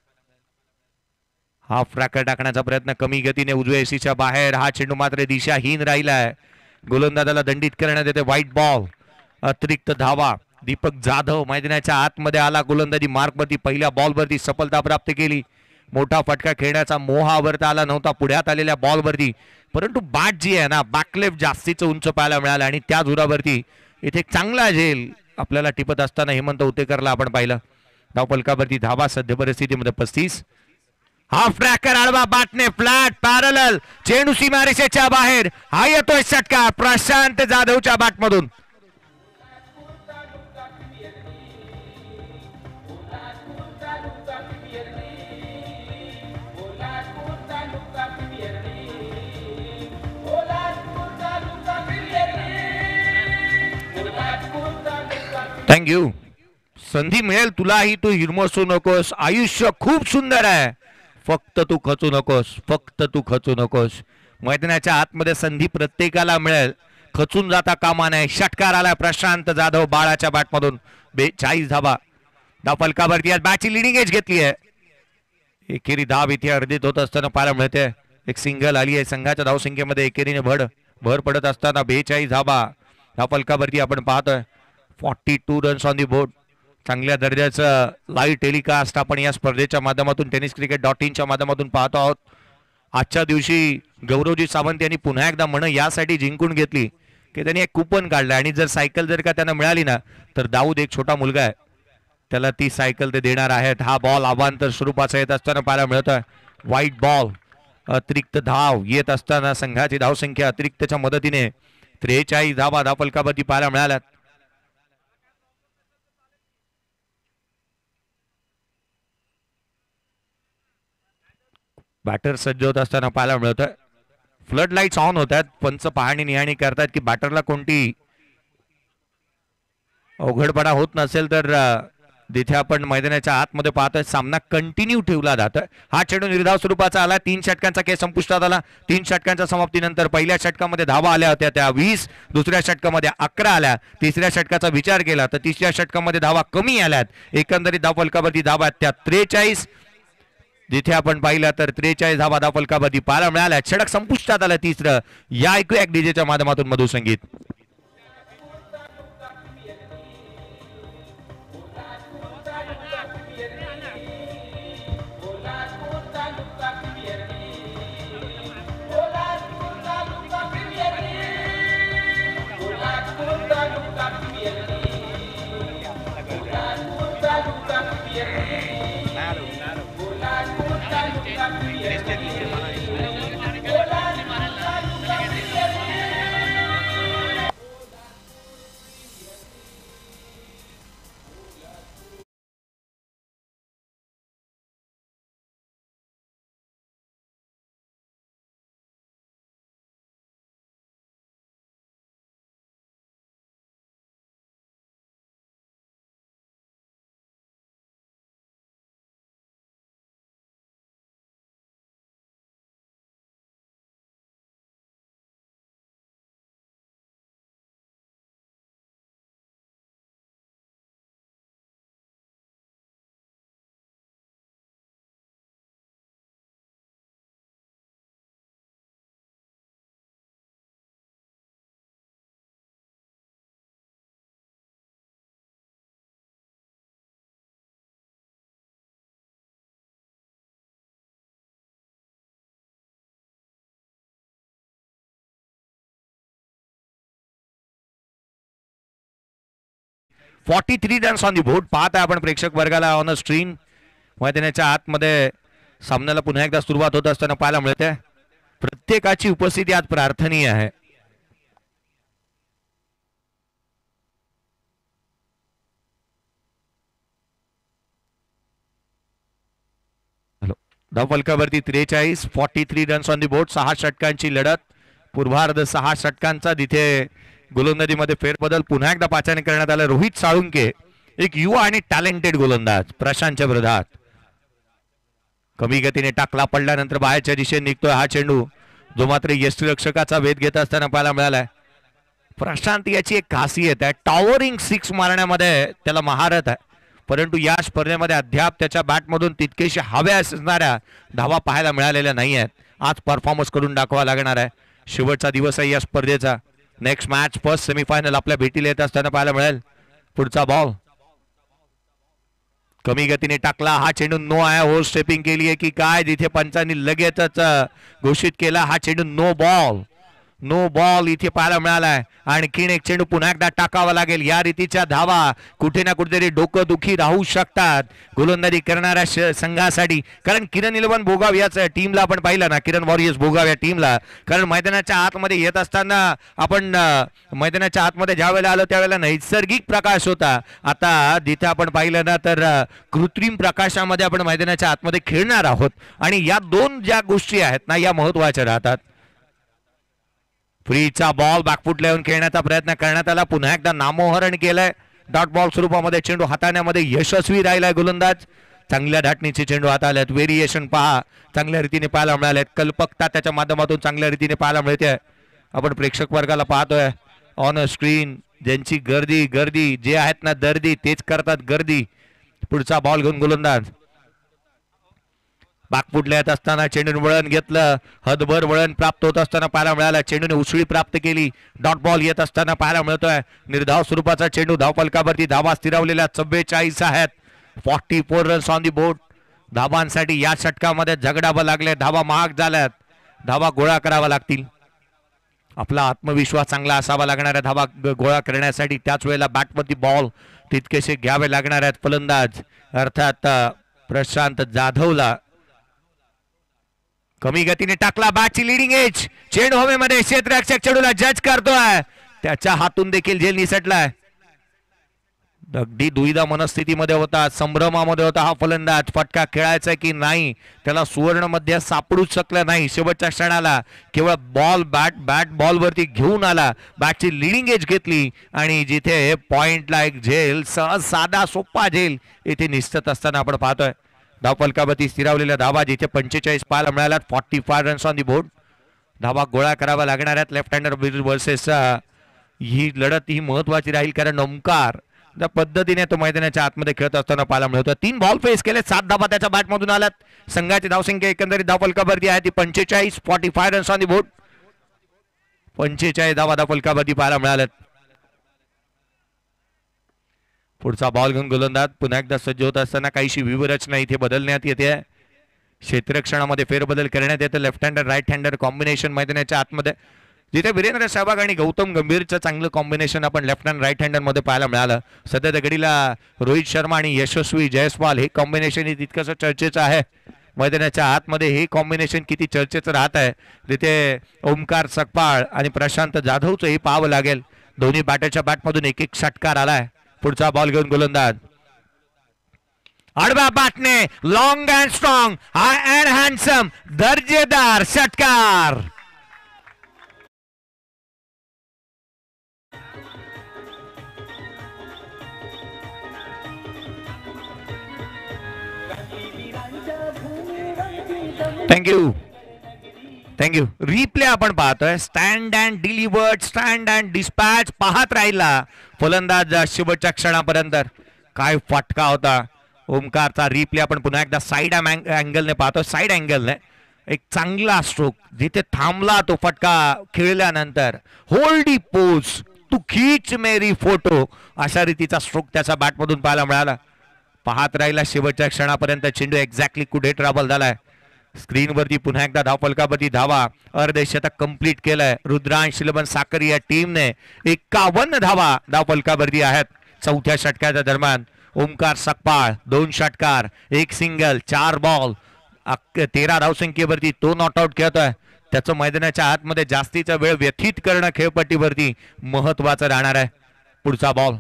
हाफ ट्रॅकर टाकण्याचा प्रयत्न कमी गतीने उजव्या एसीच्या बाहेर. हा चेंडू मात्र दिशाहीन राहिलाय. गोलंदाजाला दंडित करण्यात येते. White ball. अतिरिक्त धावा. दीपक जाधव मैदानाच्या आतमध्ये आला. गोलंदाजी मार्कवरती पहिल्या बॉलवरती सफलता प्राप्त केली. मोठा फटका खेळण्याचा मोह आवरता आला नव्हता पुढ्यात आलेल्या बॉलवरती. परंतु बॅट जी आहे ना बॅकलेफ्ट जास्तीच उंच पाहायला मिळाला आणि त्या जोरावरती इथे चांगला झेल आपल्याला टिपत असताना हेमंत उतेकरला आपण पाहिलं. धावफलकावरती धावा सध्या परिस्थितीमध्ये 35. हाफ ट्रॅकर आडवा बॅटने फ्लॅट पॅरलल चेंडू सीमारेषेच्या बाहेर. हा येतोय षटकार प्रशांत जाधवच्या बॅटमधून. थँक्यू. संधी मिळेल तुलाही तू हिरमसू नकोस. आयुष्य खूप सुंदर आहे. फक्त तू खचू नकोस. फक्त तू खचू नकोस. मैदानाच्या आतमध्ये संधी प्रत्येकाला मिळेल. खचून जाता कामा नये. षटकार आलाय प्रशांत जाधव बाळाच्या बॅटमधून. 42 धावा. धावफलकावरती आज बॅटची लिडिंग एज घेतली आहे. एकेरी धाव इथे अर्धित होत असताना पाहायला मिळते. एक सिंगल आली आहे. संघाच्या धावसंख्येमध्ये एकेरीने भर पडत असताना 42 धावा. धावफलकावरती आपण पाहतोय 42 रन्स ऑन दी बोर्ड. चांगल्या दर्जाचं लाईव्ह टेलिकास्ट आपण या स्पर्धेच्या माध्यमातून tenniscricket.in माध्यमातून पाहतो आहोत. आजच्या दिवशी गौरवजी सावंत यांनी पुन्हा एकदा मन यासाठी जिंकून घेतली की त्यांनी एक कुपन काढलं आणि जर सायकल जर का त्यांना मिळाली ना तर दाऊद एक छोटा मुलगा आहे त्याला ती सायकल ते देणार आहेत. हा बॉल अवांतर स्वरूपाचा येत असताना पाहायला मिळतोय. White ball. अतिरिक्त धाव येत असताना संघाची धावसंख्या अतिरिक्तच्या मदतीने 43 धावा धावफलकावरती पाहायला मिळाल्यात. बॅटर सज्ज होत असताना पाहायला मिळतोय. फ्लड लाईट्स ऑन होतात. पंच पाहणी निहाणी करतात की बॅटरला कोणती अवघडपणा होत नसेल तर जिथे आपण मैदानाच्या आतमध्ये पाहतोय सामना कंटिन्यू ठेवला जातोय. हा चेंडू निर्धाव स्वरूपाचा आला. 3 षटकांचा खेळ संपुष्टात आला. 3 षटकांच्या समाप्तीनंतर पहिल्या षटकामध्ये धावा आल्या होत्या त्या 20. दुसऱ्या षटकामध्ये 11 आल्या. तिसऱ्या षटकाचा विचार केला तर तिसऱ्या षटकामध्ये धावा कमी आल्यात. एकंदरीत धावफलकावरती धावा त्या 43. जिथे आपण पाहिलं तर 43 धावा धावफलकावरती पाहायला मिळाल्या. षटक संपुष्टात आलं तिसरं. या ऐकूया एक डीजेच्या माध्यमातून मधुसंगीत. 43 रन्स ऑन दी बोर्ड पाहत आहे आपण प्रेक्षक वर्गाला ऑन अ स्क्रीन. मैदानाच्या आतमध्ये सामन्याला पुन्हा एकदा सुरुवात होत असताना पाहायला मिळते. प्रत्येकाची उपस्थिती आज प्रार्थनीय आहे. धावफलकावरती 43, 43 रन्स ऑन दी बोर्ड. 6 षटकांची लढत. पूर्वार्ध 6 षटकांचा. तिथे गोलंदाजीमध्ये फेरबदल पुन्हा एकदा पाचारण करण्यात आलं. रोहित साळुंके एक युवा आणि टॅलेंटेड गोलंदाज प्रशांतच्या विरोधात. कमी गतीने टाकला पडल्यानंतर बाहेरच्या दिशेने निघतोय हा चेंडू, जो मात्र यष्टीरक्षकाचा वेध घेत असताना पाहायला मिळालाय. प्रशांत याची एक खासियत आहे, टॉवरिंग 6 मारण्यामध्ये त्याला महारत आहे, परंतु या स्पर्धेमध्ये अद्याप त्याच्या बॅटमधून तितकेशी हव्या असणाऱ्या धावा पाहायला मिळालेल्या नाही आहेत. आज परफॉर्मन्स करून दाखवा लागणार आहे. शेवटचा दिवस आहे या स्पर्धेचा. नेक्स्ट मॅच फर्स्ट सेमीफायनल आपल्या भेटीला येत असताना पाहायला मिळेल. पुढचा बॉल कमी गतीने टाकला हा चेंडू नो आहे. ओव्हर स्टेपिंग केली आहे की काय, तिथे पंचांनी लगेचच घोषित केला हा चेंडू नो बॉल. नो बॉल इथे पाहायला मिळालाय. आणखीन एक चेंडू पुन्हा एकदा टाकावा लागेल. या रीतीच्या धावा कुठे ना कुठेतरी डोकं दुखी राहू शकतात गोलंदाजी करणाऱ्या संघासाठी. कारण किरण 11 भोगाव याच टीमला आपण पाहिलं ना, किरण वॉरियर्स भोगाव या टीमला, कारण मैदानाच्या आतमध्ये येत असताना आपण मैदानाच्या आतमध्ये ज्या वेळेला आलो त्यावेळेला नैसर्गिक प्रकाश होता. आता जिथे आपण पाहिलं ना तर कृत्रिम प्रकाशामध्ये आपण मैदानाच्या आतमध्ये खेळणार आहोत आणि या दोन ज्या गोष्टी आहेत ना या महत्वाच्या राहतात. फ्रीचा बॉल बॅकफुटला येऊन खेळण्याचा प्रयत्न करण्यात आला. पुन्हा एकदा नामोहरण केलंय. डॉट बॉल स्वरूपामध्ये चेंडू हाताळण्यामध्ये यशस्वी राहिलाय गोलंदाज. चांगल्या धाटणीचे चेंडू हाताळलेत. व्हेरिएशन पहा चांगल्या रीतीने पाहायला मिळालेत. कल्पकता त्याच्या माध्यमातून चांगल्या रीतीने पाहायला मिळते. आपण प्रेक्षक वर्गाला पाहतोय ऑन अ स्क्रीन. ज्यांची गर्दी जे आहेत ना दर्दी तेच करतात गर्दी. पुढचा बॉल घेऊन गोलंदाज बागफुटला येत असताना चेंडूने वळण घेतलं. हदभर वळण प्राप्त होत असताना पाहायला मिळाला. चेंडूने उसळी प्राप्त केली. डॉट बॉल येत असताना पाहायला मिळतोय. निर्धाव स्वरूपाचा चेंडू धावफलकावरती. धावा स्थिरावलेल्या 44 आहेत. 44 रन्स ऑन दी बोर्ड. धावांसाठी या षटकामध्ये झगडावं लागले. धावा महाग झाल्यात. धावा गोळा करावा लागतील. आपला आत्मविश्वास चांगला असावा लागणार आहे धावा गोळा करण्यासाठी. त्याच वेळेला बॅटवरती बॉल तितकेसे घ्यावे लागणार आहेत फलंदाज अर्थात प्रशांत जाधवला. कमी गतीने टाकला. बॅटची लिडिंग एज. चेंडू हवेमध्ये. क्षेत्ररक्षक चेंडूला जज करतोय. त्याच्या हातून देखील झेल निसटलाय. अगदी दुविधा मनस्थितीमध्ये होता, संभ्रमामध्ये होता हा फलंदाज. फटका खेळायचा की नाही त्याला सुवर्ण मध्ये सापडूच शकलं नाही. शेवटच्या क्षणाला केवळ बॉल बॅट बॉलवरती घेऊन आला. बॅटची लिडिंग एज घेतली आणि जिथे पॉइंटला एक झेल, सहज साधा सोपा झेल इथे निसटत असताना आपण पाहतोय. धावफलकावरती स्थिरावलेल्या धावा जिथे 45 पाहायला मिळाल्यात. 45 रन्स ऑन दी बोर्ड. धावा गोळा करावा लागणार आहेत लेफ्ट हँडर वर्सेस. ही लढत ही महत्वाची राहील कारण ओमकार ज्या पद्धतीने तो मैदानाच्या आतमध्ये खेळत असताना पाहायला मिळतो. 3 बॉल फेस केले. 7 धावा त्याच्या बॅटमधून आल्यात. संघाची धावसंख्या एकंदरीत धावफलकावरती आहे ती 45. 45 रन्स ऑन दी बोर्ड. 45 धावा धावफलकावरती पाहायला मिळाल्यात. पुढचा बॉल घेऊन गोलंदाज पुन्हा एकदा सज्ज होत असताना काहीशी व्यूहरचना इथे बदलण्यात येते. क्षेत्ररक्षणामध्ये फेरबदल करण्यात येते. Left hander right hander combination मैदानाच्या आतमध्ये जिथे वीरेंद्र सहवाग आणि गौतम गंभीरचं चांगलं कॉम्बिनेशन आपण लेफ्ट हँड राईट हँडर मध्ये पाहायला मिळालं. सध्या घडीला रोहित शर्मा आणि यशस्वी जयस्वाल हे कॉम्बिनेशन तितकंसं चर्चेचं आहे. मैदानाच्या आतमध्ये हे कॉम्बिनेशन किती चर्चेचं राहत आहे तिथे ओमकार सकपाळ आणि प्रशांत जाधवचं हे पाहावं लागेल. दोन्ही बॅटरच्या बॅटमधून एक एक षटकार आलाय. पुढचा बॉल घेऊन गोलंदाज आडव्या बॅटने long and strong and handsome दर्जेदार षटकार. Thank you thank you. रिप्ले आपण पाहतोय. Stand and delivered, stand and dispatch पाहत राहिला फलंदाज शेवटच्या क्षणापर्यंत. काय फटका होता ओमकारचा. रिप्ले आपण पुन्हा एकदा साईड अँगलने पाहतो. साईड अँगलने एक चांगला स्ट्रोक जिथे थांबला तो फटका खेळल्यानंतर. होल्डी पोज तू खीच मेरी फोटो अशा रीतीचा स्ट्रोक त्याचा बॅटमधून पाहायला मिळाला. पाहत राहिला शेवटच्या क्षणापर्यंत. चेंडू एक्झॅक्टली कुठे ट्रॅव्हल झालाय. स्क्रीनवरती पुन्हा एकदा धावफलकावरती धावा. अर्धशतक कंप्लीट केलंय. रुद्रांश इलेव्हन साखर या टीमने 51 धावा धावफलकावरती आहेत चौथ्या षटकाच्या दरम्यान. ओमकार सकपाळ 2 षटकार 1 सिंगल 4 बॉल 13 धावसंख्येवरती तो नॉट आउट खेळतोय. त्याचं मैदानाच्या आतमध्ये जास्तीचा वेळ व्यतीत करणं खेळपट्टीवरती महत्वाचं राहणार आहे. पुढचा बॉल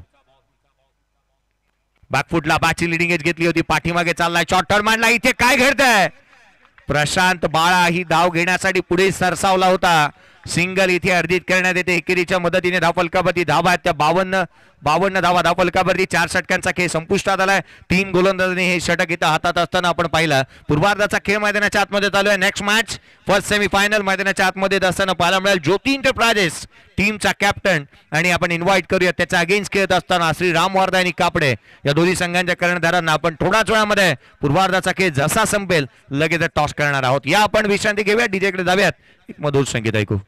बॅकफुटला बॅटची लिडिंग एज घेतली होती. पाठीमागे चाललाय. शॉर्ट टर्न मांडला. इथे काय घडतंय. प्रशांत बाळा ही धाव घेण्यासाठी पुढे सरसावला होता. सिंगल इथे अर्जित करण्यात येते. एकेरीच्या मदतीने धावफलकावरती धावा आहेत त्या 52 धावा धावफलकावरती. 4 षटकांचा खेळ संपुष्टात आलाय. 3 गोलंदाजांनी हे षटक इथं हातात असताना आपण पाहिलं. पूर्वार्धाचा खेळ मैदानाच्या आतमध्ये चालू आहे. नेक्स्ट मॅच फर्स्ट सेमीफायनल मैदानाच्या आतमध्ये असताना पाहायला मिळेल. ज्योती एंटरप्राइजेस टीमचा कॅप्टन आणि आपण इन्व्हाइट करूया त्याच्या अगेन्स्ट खेळत असताना श्री रामवर्धा आणि कापडे या दोन्ही संघांच्या कर्णधारांना आपण थोड्याच वेळामध्ये पूर्वार्धाचा खेळ जसा संपेल लगेच टॉस करणार आहोत. या आपण विश्रांती घेऊया. डीजेकडे जाऊयात. एक मधुर संगीत ऐकू.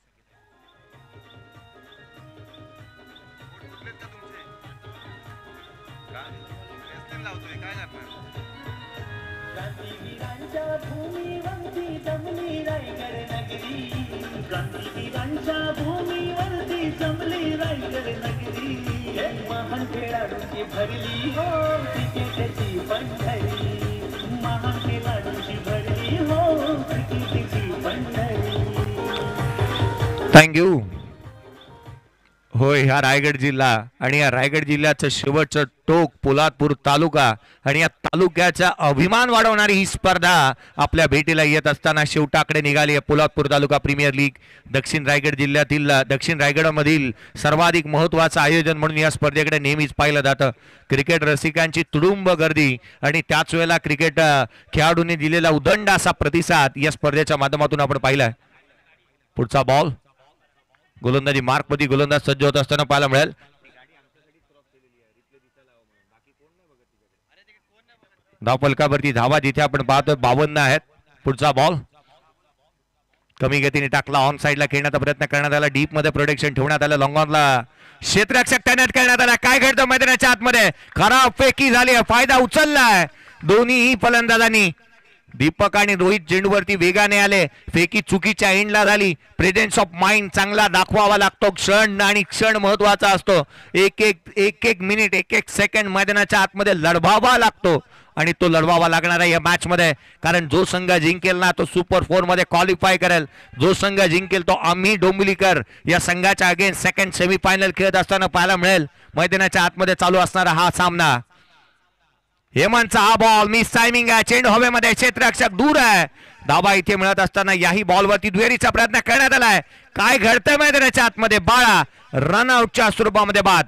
भूमीवरती जमली रायगड नगरी. महान खेळाडूंची भरली हो क्रिकेटची पंढरी. महान खेळाडूंची भरली हो क्रिकेटची पंढरी. थँक्यू. होय, हा रायगड जिल्हा आणि या रायगड जिल्ह्याचं शेवटचं टोक पोलादपूर तालुका आणि या तालुक्याचा अभिमान वाढवणारी ही स्पर्धा आपल्या भेटीला येत असताना शेवटाकडे निघाली आहे. पोलादपूर तालुका प्रीमियर लीग दक्षिण रायगड जिल्ह्यातील दक्षिण रायगडमधील सर्वाधिक महत्त्वाचं आयोजन म्हणून या स्पर्धेकडे नेहमीच पाहिलं जातं. क्रिकेट रसिकांची तुडुंब गर्दी आणि त्याच वेळेला क्रिकेट खेळाडूंनी दिलेला उदंड असा प्रतिसाद या स्पर्धेच्या माध्यमातून आपण पाहिलाय. पुढचा बॉल गोलंदाजी मार्कमध्ये गोलंदाज सज्ज होत असताना पाहायला मिळेल. धावफलकावरती धावा जिथे आपण पाहतोय 52 आहेत. पुढचा बॉल कमी गतीने टाकला. ऑन साइडला खेळण्याचा प्रयत्न करण्यात आला. डीप मध्ये प्रोटेक्शन ठेवण्यात आलं. लॉंग ऑनला क्षेत्ररक्षक तैनात करण्यात आला. काय घडतं मैदानाच्या आतमध्ये. खराब फेकी झाली. फायदा उचललाय दोन्ही फलंदाजांनी. दीपक आणि रोहित चेंडूवरती वेगाने आले. फेकी चुकीच्या एंडला झाली. प्रेझेन्स ऑफ माइंड चांगला दाखवावा लागतो. क्षण आणि क्षण महत्वाचा असतो. एक एक मिनिट एक एक सेकंड मैदानाच्या आतमध्ये लढवावा लागतो आणि तो लढवावा लागणार आहे या मॅच मध्ये. कारण जो संघ जिंकेल ना तो सुपर 4 मध्ये क्वालिफाय करेल. जो संघ जिंकेल तो आम्ही डोंबिवलीकर या संघाच्या अगेन्स्ट सेकंड सेमीफायनल खेळत असताना पाहायला मिळेल. मैदानाच्या आतमध्ये चालू असणारा हा सामना. हेमंतचा हा बॉल मिस टायमिंग आहे. चेंडू हवेमध्ये. क्षेत्ररक्षक दूर आहे. धावा इथे मिळत असताना याही बॉलवरती दुहेरीचा प्रयत्न करण्यात आलाय. काय घडतंय मैदानाच्या आतमध्ये. बाळा रनआउटच्या स्वरूपामध्ये बाद.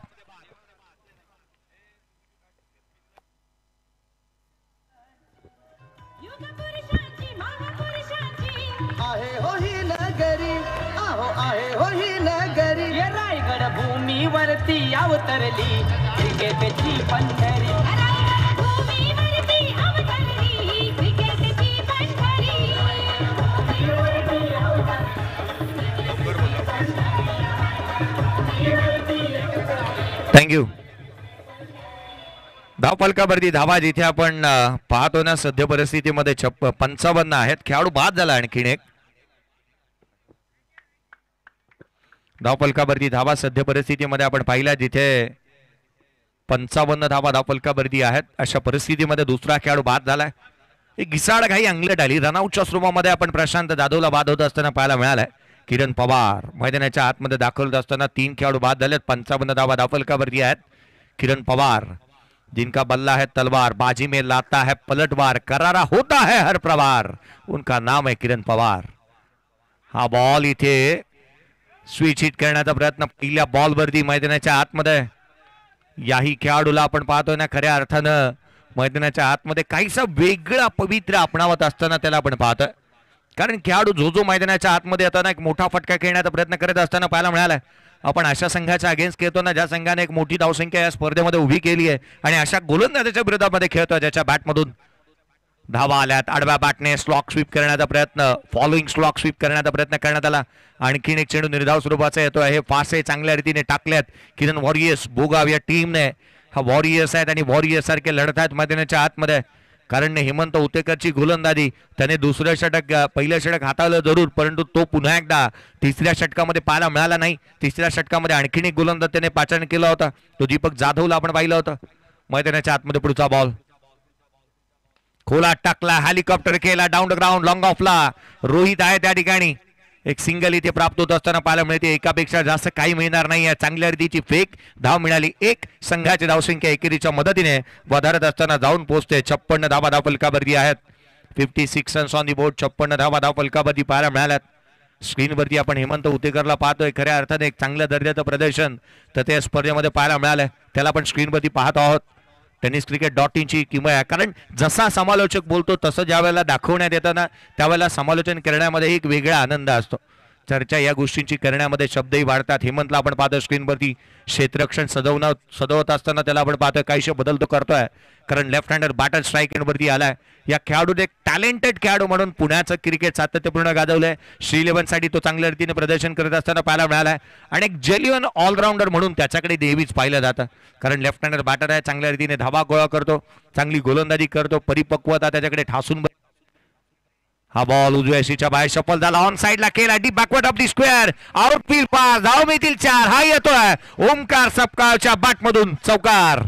आहे हो ही नगरी. आहो आहे हो ही नगरी. रायगड भूमीवरती अवतरली क्रिकेटची पंढरी. थँक्यू. धावफलकावरती धावा जिथे आपण पाहतो ना सध्या परिस्थितीमध्ये 55 आहेत. खेळाडू बाद झाला. आणखीन एक धावफलकावरती धावा सध्या परिस्थितीमध्ये आपण पाहिला जिथे 55 धावा धावफलकावरती आहेत. अशा परिस्थितीमध्ये दुसरा खेळाडू बाद झालाय. एक घिसाड घाई अंगलट आली. रनआउटच्या स्वरूपामध्ये आपण प्रशांत जाधवला बाद होत असताना पाहायला मिळालाय. किरण पवार मैदानाच्या आतमध्ये दाखल असताना 3 खेळाडू बाद झालेत. 55 धावा धावफलकावरती आहेत. किरण पवार जिनका बल्ला है तलवार, बाजी में लाता है पलटवार, करारा होता है हर प्रवार, उनका नाम है किरण पवार. हा बॉल इथे स्विच हिट करण्याचा प्रयत्न पहिल्या बॉलवरती मैदानाच्या आतमध्ये. याही खेळाडूला आपण पाहतोय ना खऱ्या अर्थानं मैदानाच्या आतमध्ये काहीसा वेगळा पवित्र अपनावत असताना त्याला आपण पाहतोय. कारण खेळाडू जो मैदानाच्या आतमध्ये येताना एक मोठा फटका खेळण्याचा प्रयत्न करत असताना पाहायला मिळालाय. आपण अशा संघाच्या अगेन्स्ट खेळतो ना ज्या संघाने एक मोठी धावसंख्या या स्पर्धेमध्ये उभी केली आहे आणि अशा गोलंदाजाच्या विरोधामध्ये खेळतोय ज्याच्या बॅटमधून धावा आल्यात. आडव्या बॅटने स्लॉक स्वीप करण्याचा प्रयत्न, फॉलोइंग स्लॉक स्वीप करण्याचा प्रयत्न करण्यात आला. आणखीन एक चेंडू निर्धाव स्वरूपाचा येतोय. हे फासे चांगल्या रीतीने टाकल्यात किरण वॉरियर्स भोगाव या टीमने. हा वॉरियर्स आहेत आणि वॉरियर्स सारखे लढत आहेत मैदानाच्या आतमध्ये. कारण हेमंत उतेकरची गोलंदाजी, त्याने दुसरं षटक पहिलं षटक हाताळलं जरूर, परंतु तो पुन्हा एकदा तिसऱ्या षटकामध्ये पाहायला मिळाला नाही. तिसऱ्या षटकामध्ये आणखीन एक गोलंदाज त्याने पाचारण केला होता, तो दीपक जाधवला आपण पाहिलं होतं. मैदानाच्या आतमध्ये पुढचा बॉल खोला टाकला, हेलिकॉप्टर केला, डाऊन द ग्राउंड, लॉंग ऑफला रोहित आहे त्या ठिकाणी. एक सिंगल इथे प्राप्त होत असताना पाहायला मिळते. एकापेक्षा जास्त काही मिळणार नाही. चांगल्या रीतीची फेक धाव मिळाली. एक संघाची धावसंख्या एकेरीच्या मदतीने वधारत असताना जाऊन पोहोचते. 56 धावा धाव फलकावरती आहेत. 56 रन्स ऑन दी बोर्ड. 56 धावा धाव फलकावरती पाहायला मिळाल्यात. स्क्रीनवरती आपण हेमंत उतेकरला पाहतोय. खऱ्या अर्थाने एक चांगल्या दर्जाचं प्रदर्शन तर त्या स्पर्धेमध्ये पाहायला मिळालंय. त्याला आपण स्क्रीनवरती पाहत आहोत. टेनिस क्रिकेट .in किंमत आहे. कारण जसा समालोचक बोलतो तसं ज्या वेळेला दाखवण्यात येतं ना त्यावेळेला समालोचन करण्यामध्ये एक वेगळा आनंद असतो. चर्चा या गोष्टींची करण्यामध्ये शब्दही वाढतात. हेमंतला आपण पाहतो स्क्रीनवरती क्षेत्ररक्षण सजवत असताना त्याला आपण पाहतोय काहीशे बदल तो करतोय. कारण लेफ्ट हँडर बॅटर स्ट्राईक एंडवरती आलाय. या खेळाडूने एक टॅलेंटेड खेळाडू म्हणून पुण्याचं क्रिकेट सातत्यपूर्ण गाजवलंय. श्रीलेव्हनसाठी तो चांगल्या रीतीने प्रदर्शन करत असताना पाहायला मिळालाय. आणि एक जेन्युइन ऑलराऊंडर म्हणून त्याच्याकडे नेहमीच पाहिलं जातं. कारण लेफ्ट हँडर बॅटर आहे, चांगल्या रीतीने धावा गोळा करतो, चांगली गोलंदाजी करतो, परिपक्वता त्याच्याकडे ठासून. हा बॉल उजव्या यशीच्या बाहेर शफल झाला, ऑन साइडला केला, deep backward off the square, outfield pass, धाव मिळतील 4. हा येतोय ओमकार सपकाळच्या बॅटमधून चौकार.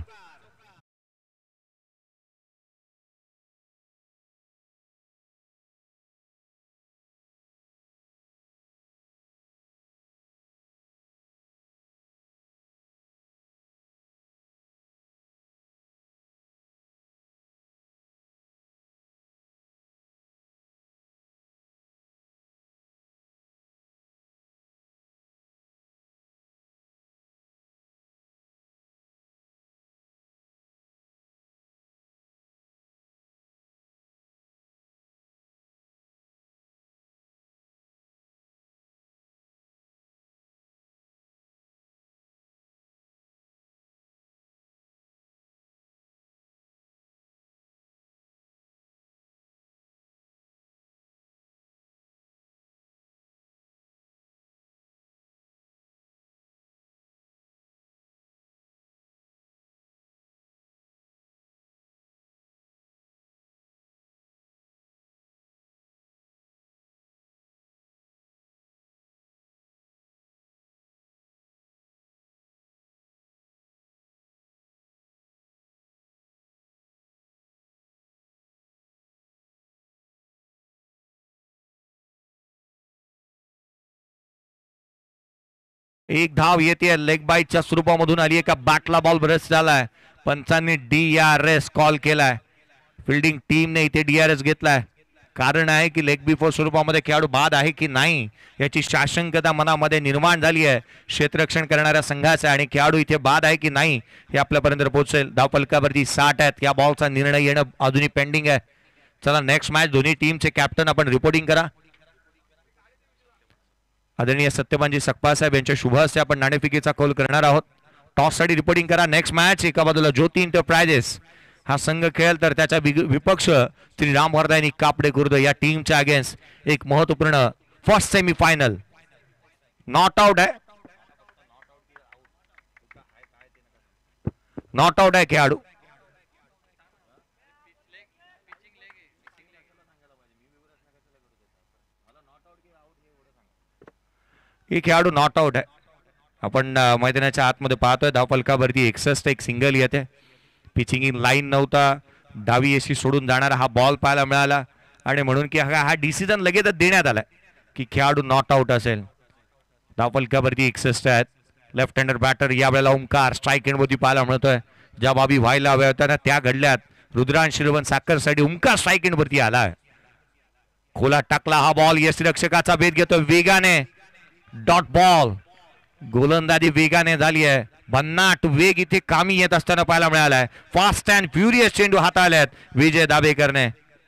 एक धाव येते लेग बाईटच्या स्वरूपामधून आली. एका बॅटला बॉल ब्रश झालाय. पंचांनी DRS कॉल केलाय. फिल्डिंग टीमने इथे DRS घेतलाय. कारण आहे की लेग बिफोर स्वरूपामध्ये खेळाडू बाद आहे की नाही याची साशंकता मनामध्ये निर्माण झाली आहे क्षेत्ररक्षण करणाऱ्या संघाचा. आणि खेळाडू इथे बाद आहे की नाही हे आपल्यापर्यंत पोहोचेल. धावफलकावरती 60 आहेत. या बॉलचा निर्णय येणं अजूनही पेंडिंग आहे. चला नेक्स्ट मॅच दोन्ही टीमचे कॅप्टन आपण रिपोर्टिंग करा. आदरणीय सत्यवानजी सकपाळ साहेब यांच्या शुभ हस्ते आपण नाणेफेकीचा कौल करणार आहोत. टॉस साठी रिपोर्टिंग करा. नेक्स्ट मॅच एका बाजूला ज्योती एंटरप्राइजेस हा संघ खेळेल तर त्याचा विपक्ष श्री राम हरदायनी कापडे खुर्द या टीमच्या अगेन्स्ट एक महत्वपूर्ण फर्स्ट सेमीफायनल. नॉट आउट आहे, नॉट आउट आहे खेळाडू. ही खेळाडू नॉट आउट आहे. आपण मैदानाच्या आतमध्ये पाहतोय धावफलकावरती 61 एक सिंगल येते. पिचिंग इन लाईन नव्हता, डावी एसी सोडून जाणारा हा बॉल पाहायला मिळाला आणि म्हणून की हा डिसिजन लगेचच देण्यात आलाय की खेळाडू नॉट आउट असेल. धावफलकावरती 61 आहेत. लेफ्ट हँडर बॅटर यावेळेला ओंकार स्ट्राईक एंडवरती पाहायला मिळतोय. ज्या बाबी व्हायला हव्या होत्या ना त्या घडल्यात. रुद्रांश शिरवण साखरसाठी ओंकार स्ट्राईक एंडवरती आलाय. खोला टाकला हा बॉल यष्टीरक्षकाचा भेद घेतो वेगाने. Dot ball. गोलंदाजी वेगाने झाली आहे. भन्नाट वेग इथे कामी येत असताना पाहायला मिळालाय. फास्ट अँड फ्युरियस चेंडू हाताळल्यात विजय दाभेकरने.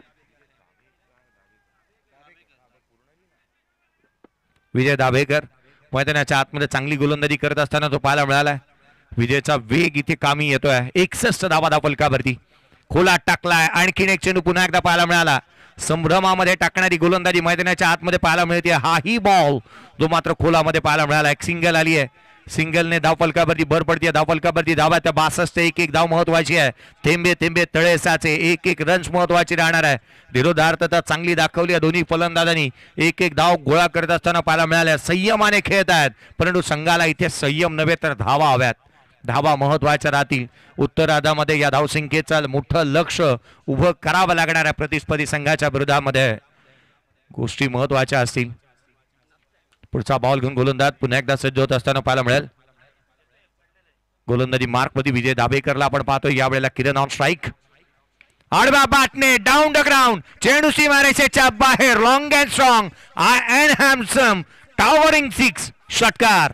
विजय दाभेकर मैदानाच्या आतमध्ये चांगली गोलंदाजी करत असताना तो पाहायला मिळालाय. विजयचा वेग इथे कामी येतोय. 61 धावा धावफलकावरती. खोला टाकलाय. आणखीन एक चेंडू पुन्हा एकदा पाहायला मिळाला. संभ्रमामध्ये टाकणारी गोलंदाजी मैदानाच्या आतमध्ये पाहायला मिळते. हाही बॉल जो मात्र खोलामध्ये पाहायला मिळाला. एक सिंगल आली आहे. सिंगलने धावफलकावरती भर पडते. धावफलकावरती धावा त्या 62 एक धाव महत्वाची आहे. थेंबे थेंबे तळे साचे. एक रन्स महत्वाची राहणार आहे. विरोधार्थता चांगली दाखवली आहे दोन्ही फलंदाजांनी. एक धाव गोळा करत असताना पाहायला मिळाल्या. संयमाने खेळत आहेत परंतु संघाला इथे संयम नव्हे तर धावा हव्यात. धावा महत्वाच्या राहतील. उत्तरार्धामध्ये या धावसंख्येचं मोठं लक्ष उभं करावं लागणार आहे प्रतिस्पर्धी संघाच्या विरोधामध्ये. गोष्टी महत्वाच्या असतील. पुढचा बॉल घेऊन गोलंदाज पुन्हा एकदा सज्ज होत असताना पाहायला मिळेल. गोलंदाजी मार्क मध्ये विजय दाभेकरला आपण पाहतो. यावेळेला किरण ऑन स्ट्राईक. आडवा बाटणे डाऊन द ग्राउंड. चेंडू सीमारेषेच्या बाहेर. Long and strong and handsome towering 6 षटकार.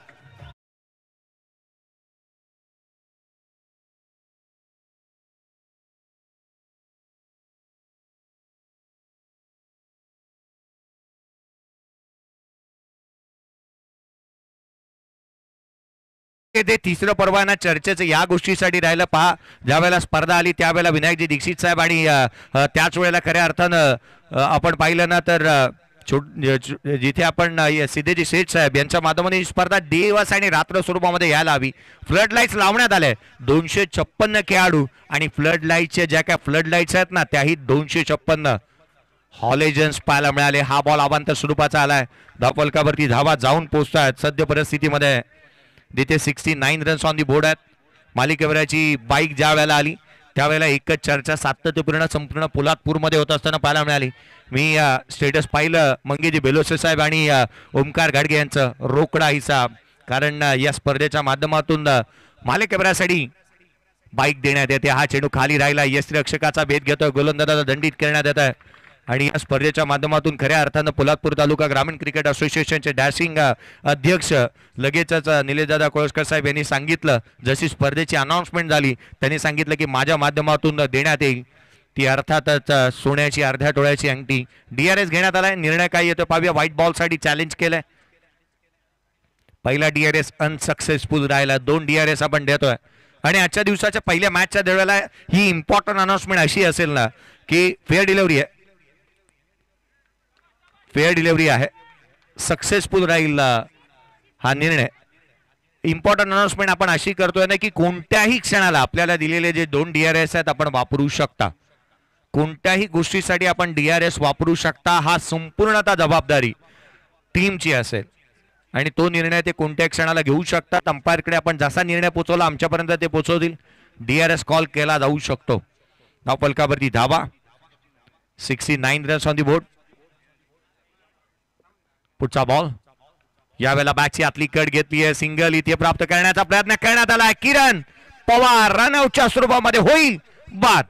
ते तिसरं परवाना चर्चेचं या गोष्टीसाठी राहिलं. पहा ज्यावेळेला स्पर्धा आली त्यावेळेला विनायकजी दीक्षित साहेब आणि त्याच वेळेला खऱ्या अर्थानं आपण पाहिलं ना तर जिथे आपण सिद्धेजी शेठ साहेब यांच्या माध्यमातून ही स्पर्धा दिवस आणि रात्र स्वरूपामध्ये यायला हवी. फ्लड लाईट्स लावण्यात आले. 256 खेळाडू आणि फ्लड लाईटच्या ज्या काय फ्लड लाईट्स आहेत ना त्याही 256 हॉलेजन्स पाहायला मिळाले. हा बॉल अवांतर स्वरूपाचा आलाय. धावफलकावरती धावा जाऊन पोहोचतायत सद्य परिस्थितीमध्ये. तिथे 69 रन्स ऑन दी बोर्ड आहेत. मालिकेवरची बाईक ज्या वेळेला आली त्यावेळेला एकच चर्चा सातत्यपूर्ण संपूर्ण पोलादपूरमध्ये होत असताना पाहायला मिळाली. मी स्टेटस पाहिलं मंगेजी बेलोसे साहेब आणि ओमकार गाडगे यांचं रोकडा हिसाब. कारण या स्पर्धेच्या माध्यमातून मालिकेवरसाठी बाईक देण्यात येते. हा चेंडू खाली राहिला. यष्टीरक्षकाचा भेद घेतोय. गोलंदाजाला दंडित करण्यात येत आहे. आणि या स्पर्धेच्या माध्यमातून खऱ्या अर्थानं पोलादपूर तालुका ग्रामीण क्रिकेट असोसिएशनचे डॅशिंग अध्यक्ष लगेचच निलेशदादा कोळसकर साहेब यांनी सांगितलं. जशी स्पर्धेची अनाउन्समेंट झाली त्यांनी सांगितलं की माझ्या माध्यमातून देण्यात येईल ती अर्थातच सोन्याची अर्ध्या टोळ्याची अंगठी. DRS घेण्यात आलाय. निर्णय काय येतो पाहूया. व्हाईट बॉल साठी चॅलेंज केलंय. पहिला DRS अनसक्सेसफुल राहिला. 2 DRS आपण देतोय. आणि आजच्या दिवसाच्या पहिल्या मॅचच्या वेळेला ही इम्पॉर्टंट अनाउन्समेंट अशी असेल ना की फेअर डिलिव्हरी आहे. फेअर डिलिव्हरी आहे. सक्सेसफुल राहील हा निर्णय. इम्पॉर्टंट अनाउन्समेंट आपण अशी करतोय ना की कोणत्याही क्षणाला आपल्याला दिलेले जे 2 DRS आहेत आपण वापरू शकता. कोणत्याही गोष्टीसाठी आपण DRS वापरू शकता. हा संपूर्णतः जबाबदारी टीमची असेल आणि तो निर्णय ते कोणत्या क्षणाला घेऊ शकतात. अंपायरकडे आपण जसा निर्णय पोहोचवला आमच्यापर्यंत ते पोहोचवतील. DRS कॉल केला जाऊ शकतो. धावफलकावरती धावा. 69 रन्स ऑन दी बोर्ड. पुढचा बॉल. यावेळेला बॅटची आतली कट घेतली आहे. सिंगल इथे प्राप्त करण्याचा प्रयत्न करण्यात आला. किरण पवार रनआउटच्या स्वरूपामध्ये होईल बाद.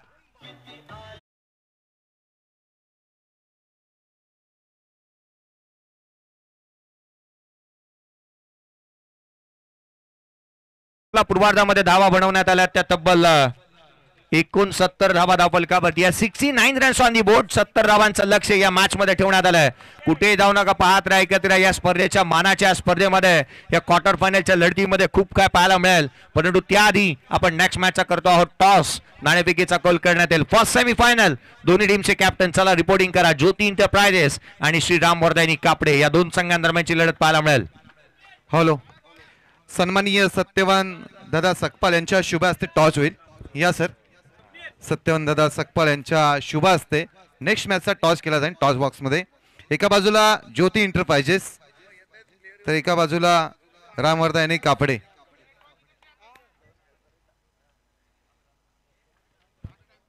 पूर्वार्धामध्ये धावा बनवण्यात आल्या त्या तब्बल 69 धावा धावफलकावरती. 69 रन्स ऑन दी बोर्ड. 70 धावांचं लक्ष या मॅच मध्ये ठेवण्यात आलंय. कुठेही जाऊ नका. पाहत राहा एकत्र या स्पर्धेच्या मानाच्या स्पर्धेमध्ये या क्वार्टर फायनलच्या लढतीमध्ये खूप काय पाहायला मिळेल. परंतु त्याआधी आपण नेक्स्ट मॅचचा करतो आहोत टॉस. नाणेफेकीचा कॉल करण्यात येईल. फर्स्ट सेमीफायनल दोन्ही टीमचे कॅप्टन चला रिपोर्टिंग करा. ज्योती एंटरप्राइजेस आणि श्रीराम वर्धानी कापडे या 2 संघांदरम्यानची लढत पाहायला मिळेल. हॅलो. सन्माननीय सत्यवान दादा सकपाल यांच्या शुभ हस्ते टॉस होईल. या सर. सत्यवान दादा सकपाल यांच्या शुभ हस्ते नेक्स्ट मॅचचा टॉस केला जाईल. टॉस बॉक्स मध्ये एका बाजूला ज्योती एंटरप्राइजेस तर एका बाजूला रामवर्धानी कापडे.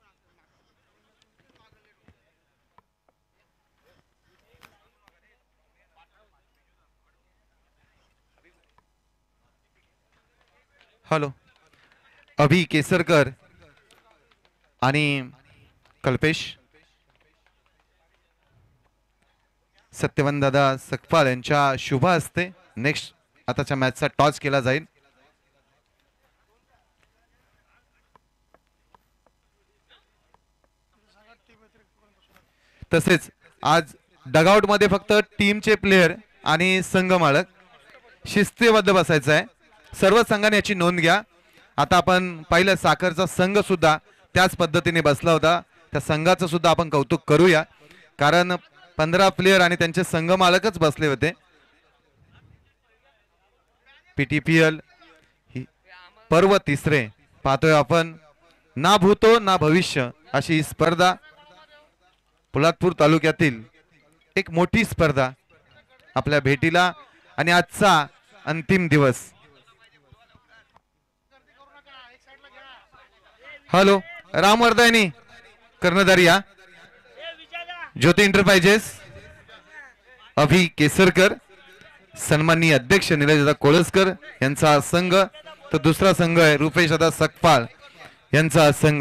हॅलो अभि केसरकर आणि कल्पेश सत्यवान दादा सकपाल यांच्या शुभ हस्ते नेक्स्ट आताच्या मॅचचा टॉस केला जाईल. तसेच आज डगआउट मध्ये फक्त टीमचे प्लेयर आणि संघ मालक शिस्तीबद्ध बसायचं आहे. सर्व संघाने याची नोंद घ्या. आता आपण पाहिलं साखरचा संघ सुद्धा त्याच पद्धतीने बसला होता. त्या संघाचं सुद्धा आपण कौतुक करूया कारण 15 प्लेयर आणि त्यांचे संघ मालकच बसले होते. PTPL पर्व तिसरे पाहतोय आपण. ना भूतो ना भविष्य अशी ही स्पर्धा पोलादपूर तालुक्यातील एक मोठी स्पर्धा आपल्या भेटीला आणि आजचा अंतिम दिवस. हॅलो रामवर्धनी कर्णधार या. ज्योती एंटरप्राइजेस अभि केसरकर सन्माननीय अध्यक्ष निलेशदादा कोळसकर यांचा संघ. तर दुसरा संघ आहे रुपेशदादा सकपाल यांचा संघ.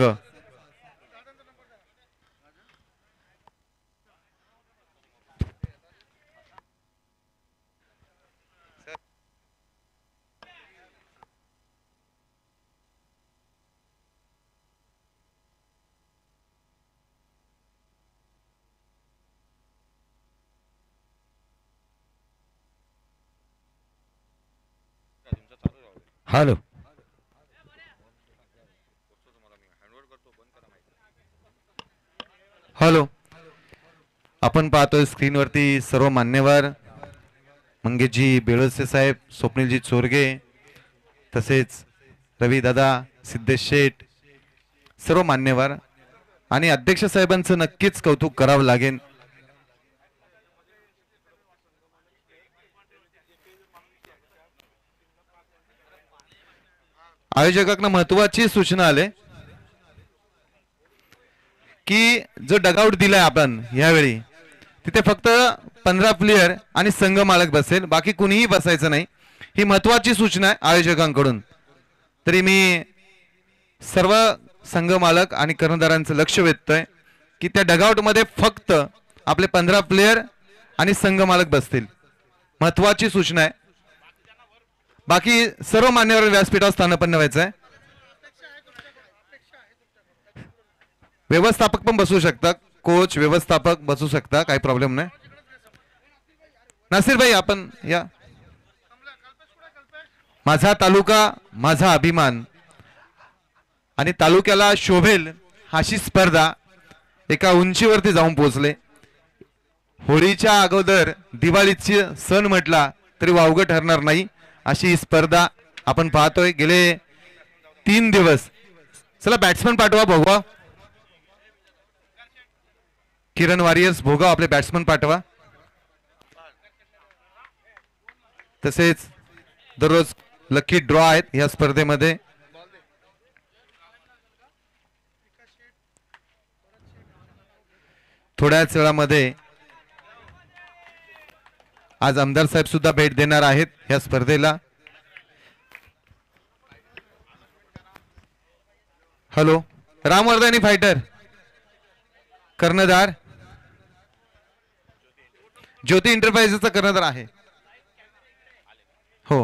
हॅलो हॅलो आपण पाहतोय स्क्रीनवरती सर्व मान्यवर मंगेशजी बेळसे साहेब, स्वप्नीलजी चोरगे, तसेच रवी दादा, सिद्धेश शेठ, सर्व मान्यवर आणि अध्यक्ष साहेबांचं नक्कीच कौतुक करावं लागेल. आयोजकांना महत्वाची सूचना आले की जो डगआउट दिलाय आपण यावेळी तिथे फक्त 15 प्लेयर आणि संघ मालक बसेल, बाकी कुणीही बसायचं नाही. ही महत्वाची सूचना आहे आयोजकांकडून. तरी मी सर्व संघ मालक आणि कर्णधारांचं लक्ष वेधतोय की त्या डगआउट मध्ये फक्त आपले 15 प्लेयर आणि संघ मालक बसतील. महत्वाची सूचना आहे. बाकी सर्व मान्यवर व्यासपीठावर स्थानापन्न व्हायचं आहे. व्यवस्थापक पण बसू शकतात, कोच व्यवस्थापक बसू शकता, काही प्रॉब्लेम नाही. नासिर भाई आपण या. माझा तालुका माझा अभिमान आणि तालुक्याला शोभेल अशी स्पर्धा एका उंचीवरती जाऊन पोहोचले. होळीच्या अगोदर दिवाळीची सण म्हटला तरी वावगं ठरणार नाही अशी ही स्पर्धा आपण पाहतोय गेले 3 दिवस. चला बॅट्समन पाठवा भोगवा. किरण वॉरियर्स भोगाव आपले बॅट्समन पाठवा. तसेच दररोज लकी ड्रॉ आहेत या स्पर्धेमध्ये. थोड्याच वेळामध्ये आज आमदार साहेब सुद्धा भेट देणार आहेत या स्पर्धेला. हॅलो रामवर्धनी फायटर कर्णधार ज्योती एंटरप्राइजेसचा कर्णधार आहे. हो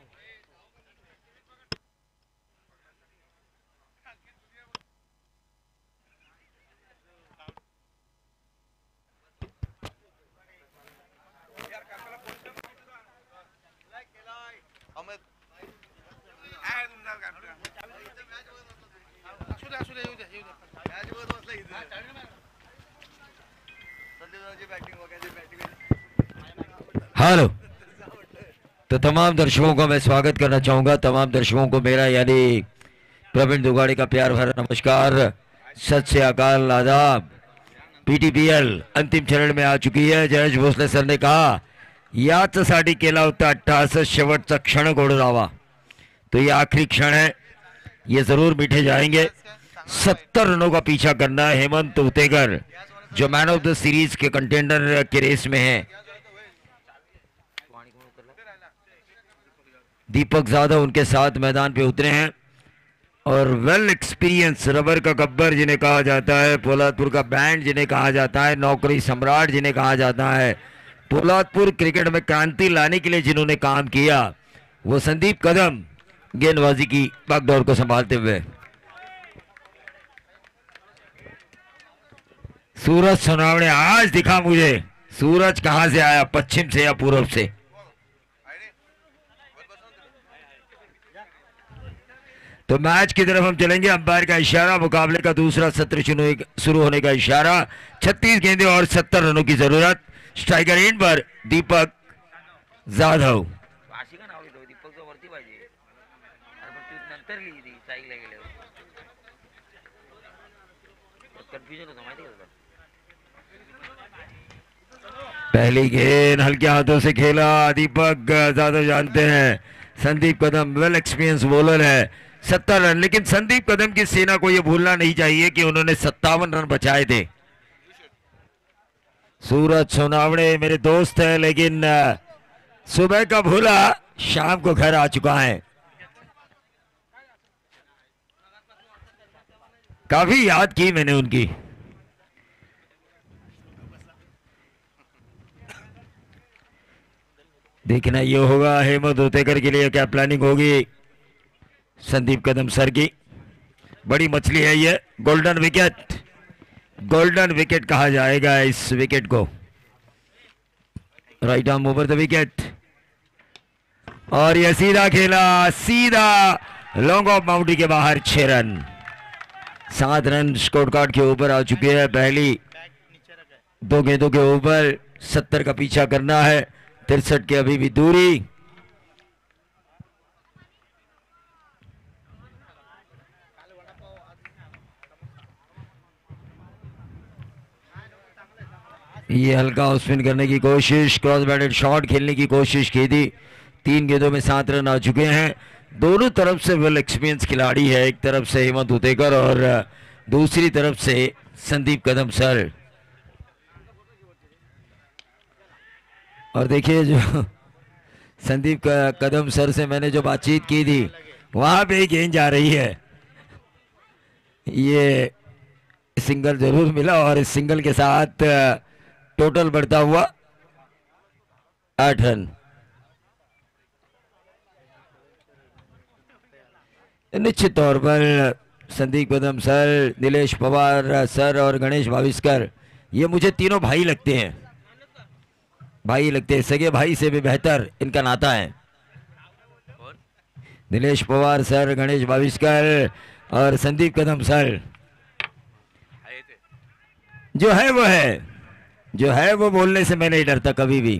हेलो तो तमाम दर्शकों का मैं स्वागत करना चाहूँगा. तमाम दर्शकों को मेरा यानी प्रवीण दुगाड़ी का प्यार भरा नमस्कार, सत श्री अकाल, आदाब. PTPL अंतिम चरण में आ चुकी है. जयेश भोसले सर ने कहा याचसाठी केला होता अट्टहास, शेवटचा क्षण गोडरावा. तो ये आखिरी क्षण है, ये जरूर मीठे जाएंगे. 70 रनों का पीछा करना है. हेमंत उतेगर जो मैन ऑफ द सीरीज के कंटेंडर के रेस में है. दीपक जाधव उनके साथ मैदान पे उतरे हैं और वेल एक्सपीरियंस रबर का गब्बर जिन्हें कहा जाता है, पोलादपुर का बैंड जिन्हें कहा जाता है, नौकरी सम्राट जिन्हें कहा जाता है, पोलादपुर क्रिकेट में क्रांति लाने के लिए जिन्होंने काम किया, वो संदीप कदम गेंदबाजी की बागडोर को संभालते हुए। सूरज सोनावणे आज दिखा मुझे सूरज कहां से आया, पश्चिम से या पूर्व से। तो मैच की तरफ हम चलेंगे। अंपायर का इशारा, मुकाबले का दूसरा सत्र शुरू होने का इशारा। 36 गेंदें और 70 रनों की जरूरत। स्ट्राइकर एंड पर दीपक जाधव। पहली गेंद हल्के हाथों से खेला दीपक जाधव। जानते हैं Sandeep Kadam well experience bowler है। 70 रन, लेकिन संदीप कदम की सेना को यह भूलना नहीं चाहिए कि उन्होंने 57 रन बचाए थे। सूरज सोनावणे मेरे दोस्त है, लेकिन सुबह का भूला शाम को घर आ चुका है। काफी याद की मैंने उनकी। देखना ये होगा हेमंत होतेकर के लिए क्या प्लानिंग होगी संदीप कदम सर की। बड़ी मछली है ये, गोल्डन विकेट। गोल्डन विकेट कहा जाएगा इस विकेट को। Right arm over the wicket और यह सीधा खेला, सीधा लॉन्ग ऑफ बाउंड्री के बाहर। 6 रन, 7 रन स्कोर कार्ड के ऊपर आ चुके हैं। पहली 2 गेंदों के ऊपर 70 का पीछा करना है। 63 की अभी भी दूरी। ये हल्का ऑफ स्पिन करने की कोशिश, क्रॉस बैटेड शॉट खेलने की कोशिश की थी। 3 गेंदों में 7 रन आ चुके हैं। दोनों तरफ से वेल एक्सपीरियंस खिलाड़ी है, एक तरफ से हेमंत उतेकर और दूसरी तरफ से संदीप कदम सर। और देखिए जो संदीप कदम सर से मैंने जो बातचीत की थी, वहां पे गेंद जा रही है। ये सिंगल जरूर मिला और इस सिंगल के साथ टोटल बढ़ता हुआ 8 रन। निश्चित तौर पर संदीप कदम सर, नीलेश पवार सर और गणेश भाविस्कर, ये मुझे तीनों भाई लगते हैं। भाई लगते हैं, सगे भाई से भी बेहतर इनका नाता है। नीलेश पवार सर, गणेश भाविस्कर और संदीप कदम सर। जो है वो है, जो है वो बोलने से मैं नहीं डरता कभी भी।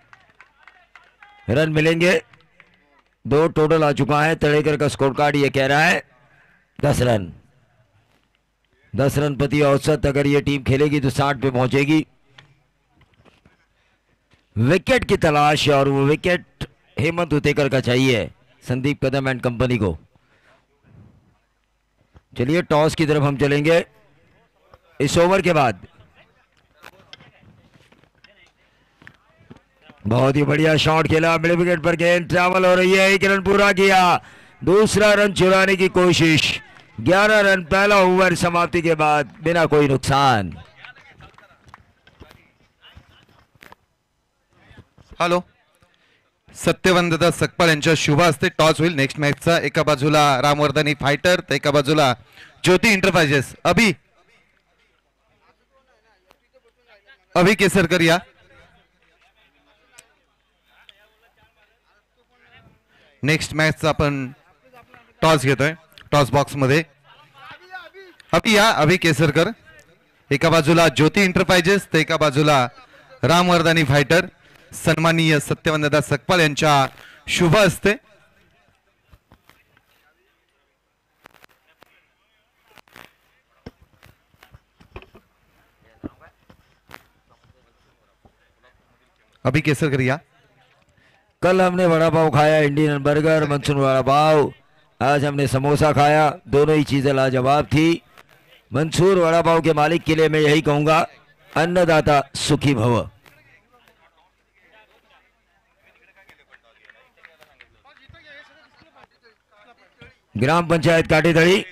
रन मिलेंगे, 2 टोटल आ चुका है। तड़ेकर का स्कोर कार्ड ये कह रहा है 10 रन। 10 रन प्रति औसत अगर ये टीम खेलेगी तो 60 पे पहुंचेगी। विकेट की तलाश, और वो विकेट हेमंत उतेकर का चाहिए संदीप कदम एंड कंपनी को। चलिए टॉस की तरफ हम चलेंगे इस ओवर के बाद। बहुत ही बढ़िया शॉट खेला, मिड विकेट पर गेंद ट्रैवल हो रही है। 1 रन पूरा किया, दूसरा रन चुराने की कोशिश। 11 रन पहला ओवर समाप्ति के बाद बिना कोई नुकसान। हॅलो, सत्यवंदता सकपाळ यांच्या शुभ हस्ते टॉस होईल नेक्स्ट मॅचचा। एका बाजूला रामवर्धनी फायटर तर एका बाजूला ज्योती एंटरप्राइजेस। अभि केसरकर या। नेक्स्ट मॅचचा आपण टॉस घेतोय टॉस बॉक्स मध्ये। अभि या, अभि केसरकर। एका बाजूला ज्योती एंटरप्राइजेस तर एका बाजूला रामवर्धनी फायटर। सन्माननीय सत्यवंदता सकपाळ यांच्या शुभ हस्ते अभी केसरकर या। कल हमने वड़ा पाव खाया, Indian burger, monsoon vada pav. आज हमने समोसा खाया, दोनों ही चीजें लाजवाब थी। मंसूर वड़ा पाव के मालिक के लिए मैं यही कहूंगा, अन्नदाता सुखी भव। ग्राम पंचायत काटेदड़ी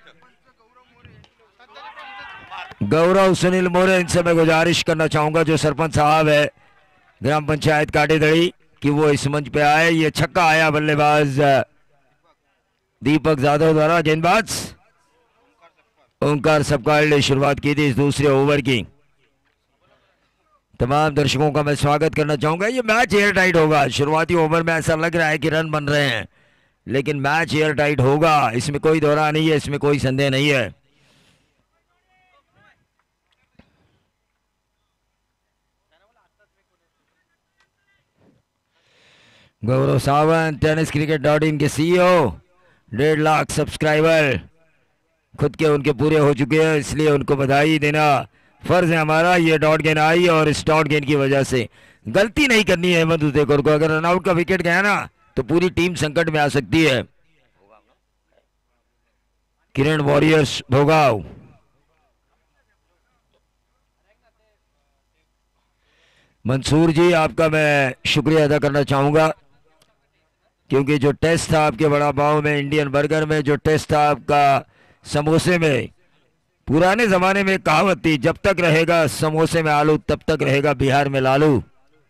गौरव सुनील मोरे, इनसे मैं गुजारिश करना चाहूंगा जो सरपंच साहब है ग्राम पंचायत काटेदड़ी कि वो इस मंच पे आए। ये छक्का आया बल्लेबाज दीपक यादव द्वारा। गेंदबाज ओंकार सपकाल ने शुरुआत की थी इस दूसरे ओवर की। तमाम दर्शकों का मैं स्वागत करना चाहूंगा। ये मैच एयर टाइट होगा। शुरुआती ओवर में ऐसा लग रहा है कि रन बन रहे हैं, लेकिन मैच एयर टाइट होगा, इसमें कोई दौरा नहीं है, इसमें कोई संदेह नहीं है। गौरव सावंत टेनिस क्रिकेट.in के CEO, 1.5 लाख सब्सक्राइबर खुद के उनके पूरे हो चुके हैं, इसलिए उनको बधाई देना फर्ज है हमारा। ये डॉट गेंद आई और इस डॉट गेंद की वजह से गलती नहीं करनी है अहमद उदेकर को। अगर रनआउट का विकेट गया ना तो पूरी टीम संकट में आ सकती है। किरण वॉरियर्स भोगाव, मंसूर जी आपका मैं शुक्रिया अदा करना चाहूंगा, क्योंकि जो टेस्ट था आपके बड़ा बाव में इंडियन बर्गर में, जो टेस्ट था आपका समोसे में, पुराने जमाने में कहावत थी जब तक रहेगा समोसे में आलू तब तक रहेगा बिहार में लालू।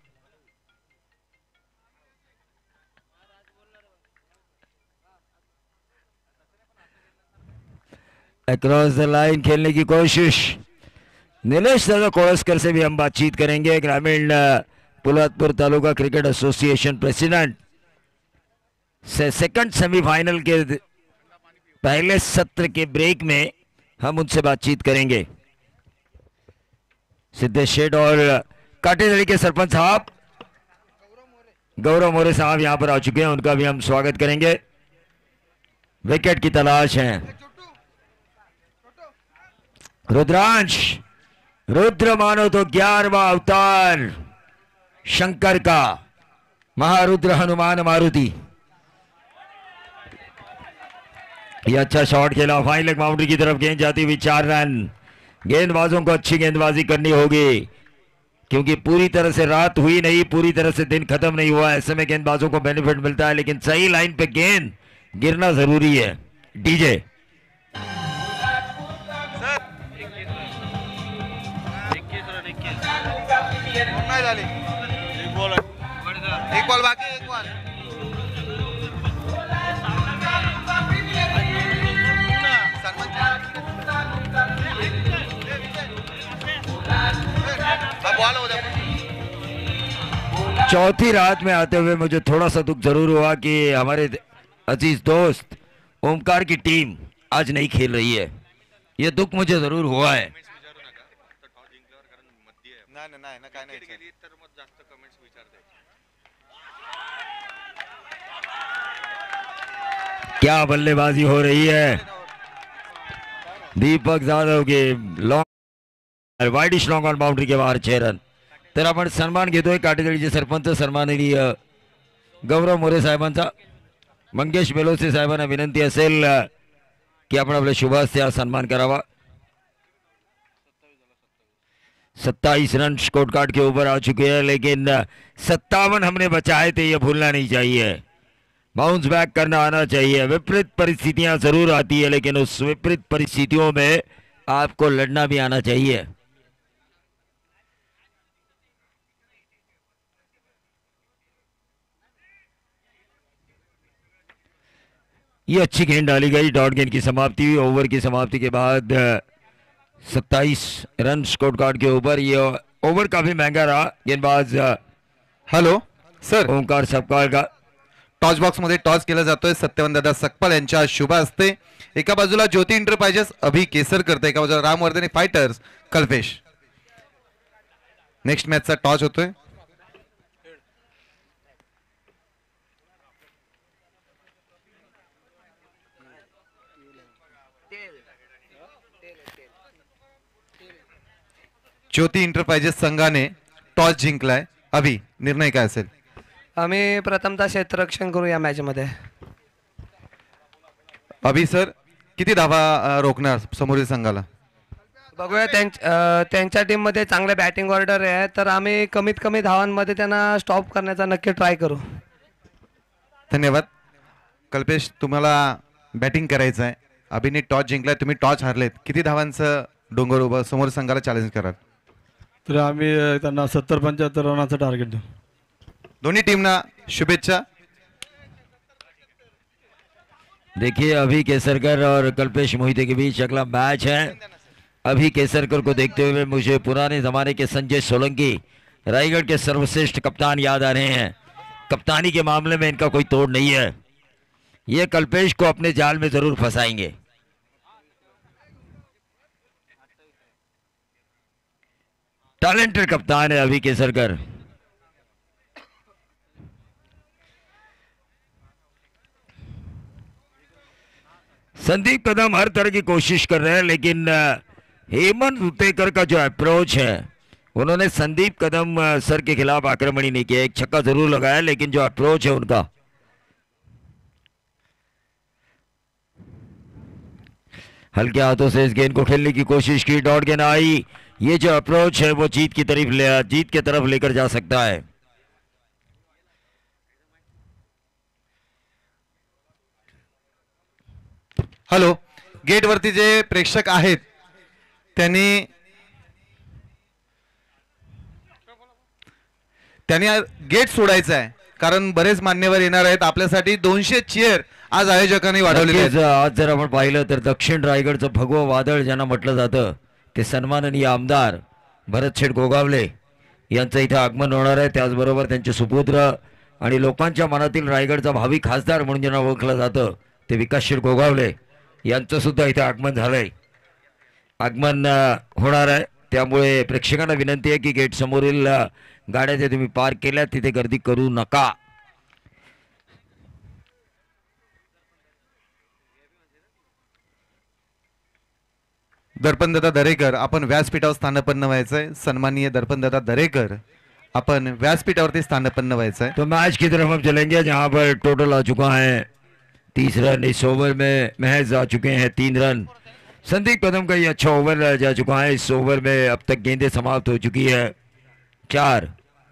अक्रॉस द लाइन खेलने की कोशिश। नीलेश दादा कोड़स्कर से भी हम बातचीत करेंगे, ग्रामीण Poladpur taluka cricket association president से सेकंड सेमीफाइनल के पहले सत्र के ब्रेक में हम उनसे बातचीत करेंगे। सिद्धेश शेठ और काटेदड़ी के सरपंच साहब गौरव मोरे साहब यहां पर आ चुके हैं, उनका भी हम स्वागत करेंगे। विकेट की तलाश है। रुद्रांश, रुद्र मानो तो 11वां अवतार शंकर का, महारुद्र हनुमान मारुति। यह अच्छा शॉट खेला, फाइन लेग बाउंड्री की तरफ गेंद जाती हुई 4 रन। गेंदबाजों को अच्छी गेंदबाजी करनी होगी, क्योंकि पूरी तरह से रात हुई नहीं, पूरी तरह से दिन खत्म नहीं हुआ। ऐसे में गेंदबाजों को बेनिफिट मिलता है, लेकिन सही लाइन पे गेंद गिरना जरूरी है। डीजे एक बॉल बाकी, एक बॉल। चौथी रात में आते हुए मुझे थोड़ा सा दुख जरूर हुआ कि हमारे अजीज दोस्त ओमकार की टीम आज नहीं खेल रही है। यह दुख मुझे जरूर हुआ है। क्या बल्लेबाजी हो रही है दीपक यादव के। Long widish long on boundary के बाहर 6 रन। तर आपण सन्मान घेतोय काटेदळीचे सरपंच सन्माननीय गौरव मोरे साहेबांचा। मंगेश बेलोसे साहेबांना विनंती असेल की आपण आपल्या शुभ हस्ते सन्मान करावा। 27 रन स्कोर कार्ड के ऊपर आ चुके हैं, लेकिन 57 हमने बचाए थे, ये भूलना नहीं चाहिए। बाउंस बैक करना आना चाहिए। विपरीत परिस्थितियां जरूर आती है, लेकिन उस विपरीत परिस्थितियों में आपको लड़ना भी आना चाहिए। ये अच्छी गेंद डाली गई। डॉट गेंद की समाप्ति हुई। ओवर की समाप्ति के बाद 27 रन स्कोर कार्ड के ऊपर। ये ओवर काफी महंगा रहा। गेंदबाज हॅलो सर, ओंकार सपकाळ का टॉस बॉक्स मध्ये टॉस केला जातोय सत्यवान दादा सकपाल यांच्या शुभ हस्ते। एका बाजूला ज्योती इंटरप्राइजेस अभि केसरकर, एका बाजूला रामवर्धनी फायटर्स कल्पेश। नेक्स्ट मॅचचा टॉस होतोय। ज्योती इंटरप्राइजेस संघाने टॉस जिंकलाय। अभि निर्णय काय असेल? आम्ही प्रथमतः क्षेत्ररक्षण करू या मॅच मध्ये। अभि सर किती धावा रोखणार समोरील संघाला? बघूया, त्यांच्या टीम मध्ये चांगले बॅटिंग ऑर्डर आहे, तर आम्ही कमीत कमी धावांमध्ये त्यांना स्टॉप करण्याचा नक्की ट्राय करू। धन्यवाद। कल्पेश, तुम्हाला बॅटिंग करायचं आहे. अभिने टॉस जिंकलाय, तुम्ही टॉस हारलेत. किती धावांचं डोंगर उभं समोर संघाला चॅलेंज कराल? तर आम्ही त्यांना 70-75 रनाचं टार्गेट देऊ. दोन्ही टीमना शुभेच्छा. देखिए अभी केसरकर और कल्पेश मोहिते के बीच अगला मैच है. अभी केसरकर को देखते हुए मुझे पुराने जमाने के संजय सोलंकी, रायगढ़ के सर्वश्रेष्ठ कप्तान याद आ रहे हैं. कप्तानी के मामले में इनका कोई तोड़ नहीं है. ये कल्पेश को अपने जाल में जरूर फंसाएंगे. टैलेंटेड कप्तान है अभी केसरकर. संदीप कदम हर तरह की कोशिश कर रहे हैं, लेकिन हेमंत रुतेकर का जो अप्रोच है, उन्होंने संदीप कदम सर के खिलाफ आक्रमण ही नहीं किया. एक छक्का जरूर लगाया, लेकिन जो अप्रोच है उनका, हल्के हाथों से इस गेंद को खेलने की कोशिश की. डॉट गेंद आई. ये जो अप्रोच है वो जीत की तरफ लेकर जा सकता है. हॅलो, गेटवरती जे प्रेक्षक आहेत त्यांनी गेट सोडायचं आहे, कारण बरेच मान्यवर येणार आहेत. आपल्यासाठी 200 चेअर आज आयोजकांनी वाढवलेले आहेत. नक्कीच आज जर आपण पाहिलं तर दक्षिण रायगडचं भगवं वादळ ज्यांना म्हटलं जातं, ते सन्माननीय आमदार भरतशेठ गोगावले यांचं इथे आगमन होणार आहे. त्याचबरोबर त्यांचे सुपुत्र आणि लोकांच्या मनातील रायगडचा भावी खासदार म्हणून ज्यांना ओळखलं जातं ते विकासशील गोगावले यांचं सुद्धा इथे आगमन झालंय. आगमन होणार आहे. त्यामुळे प्रेक्षकांना विनंती आहे की गेट समोरील गाड्या ज्या तुम्ही पार्क केल्या तिथे गर्दी करू नका. दर्पणदादा दरेकर, आपण व्यासपीठावर स्थानपन्न व्हायचंय. सन्माननीय दर्पणदादा दरेकर, अपन व्यासपीठावरती स्थानपन्न व्हायचंय. तो मैच की तरफ हम चलेंगे जहां पर टोटल आ चुका है 30 रन. इस ओवर में महज आ चुके हैं 3 रन. संदीप कदम का ये अच्छा ओवर जा चुका है. इस ओवर में अब तक गेंदें समाप्त हो चुकी है 4.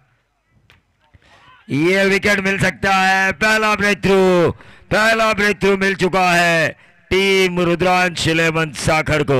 ये विकेट मिल सकता है. पहला ब्रेक थ्रू मिल चुका है टीम रुद्रांश 11 साखर को.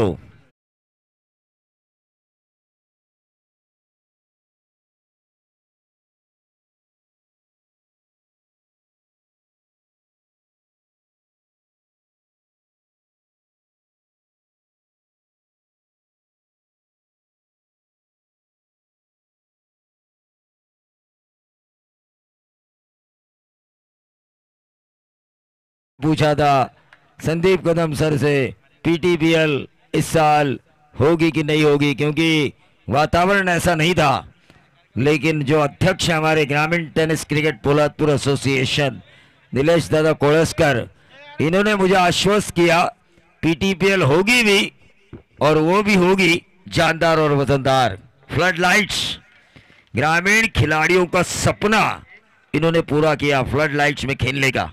पूछा था संदीप कदम सर से पीटीपीएल इस साल होगी कि नहीं होगी, क्योंकि वातावरण ऐसा नहीं था. लेकिन जो अध्यक्ष है हमारे ग्रामीण tennis cricket Poladpur association Nilesh दादा कोळसकर, इन्होंने मुझे आश्वस्त किया पीटीपीएल होगी भी, और वो भी होगी जानदार और वजनदार. फ्लड लाइट्स, ग्रामीण खिलाड़ियों का सपना इन्होंने पूरा किया फ्लड लाइट्स में खेलने का.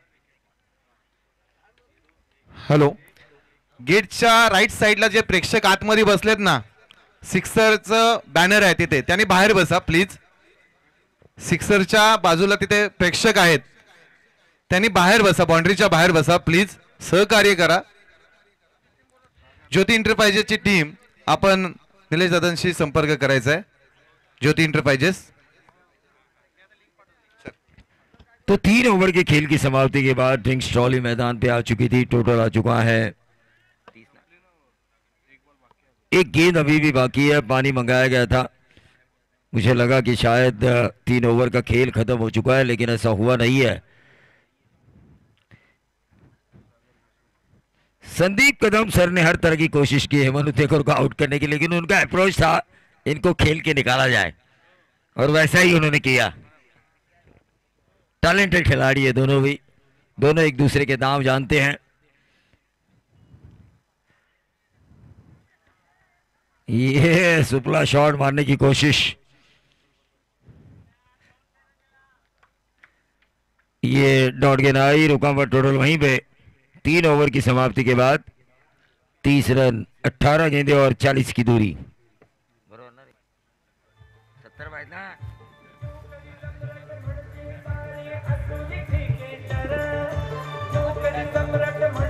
हॅलो, गेटच्या राईट साईडला जे प्रेक्षक आतमध्ये बसलेत ना, सिक्सरचं बॅनर आहे तिथे, त्यांनी बाहेर बसा प्लीज. सिक्सरच्या बाजूला तिथे प्रेक्षक आहेत, त्यांनी बाहेर बसा, बाउंड्रीच्या बाहेर बसा प्लीज. सहकार्य करा. ज्योती इंटरप्राइजेसची टीम, आपण निलेश दादांशी संपर्क करायचा आहे. ज्योती इंटरप्राइजेस. तो 3 ओवर के खेल की समाप्ति के बाद ड्रिंक्स ट्रॉली मैदान पे आ चुकी थी. टोटल आ चुका है, एक गेंद अभी भी बाकी है. पानी मंगाया गया था, मुझे लगा कि शायद 3 ओवर का खेल खत्म हो चुका है, लेकिन ऐसा हुआ नहीं है. संदीप कदम सर ने हर तरह की कोशिश की हेमंत रुतेकर को आउट करने की, लेकिन उनका अप्रोच था इनको खेल के निकाला जाए, और वैसा ही उन्होंने किया. टैलेंटेड खिलाड़ी है दोनों भी, दोनों एक दूसरे के दाम जानते हैं. ये सुपला शॉट मारने की कोशिश, ये डॉट गेंद आई, रुका हुआ टोटल वहीं पे. 3 ओवर की समाप्ति के बाद 30 रन, 18 गेंदें और 40 की दूरी. 70 बाय ना. सम्राट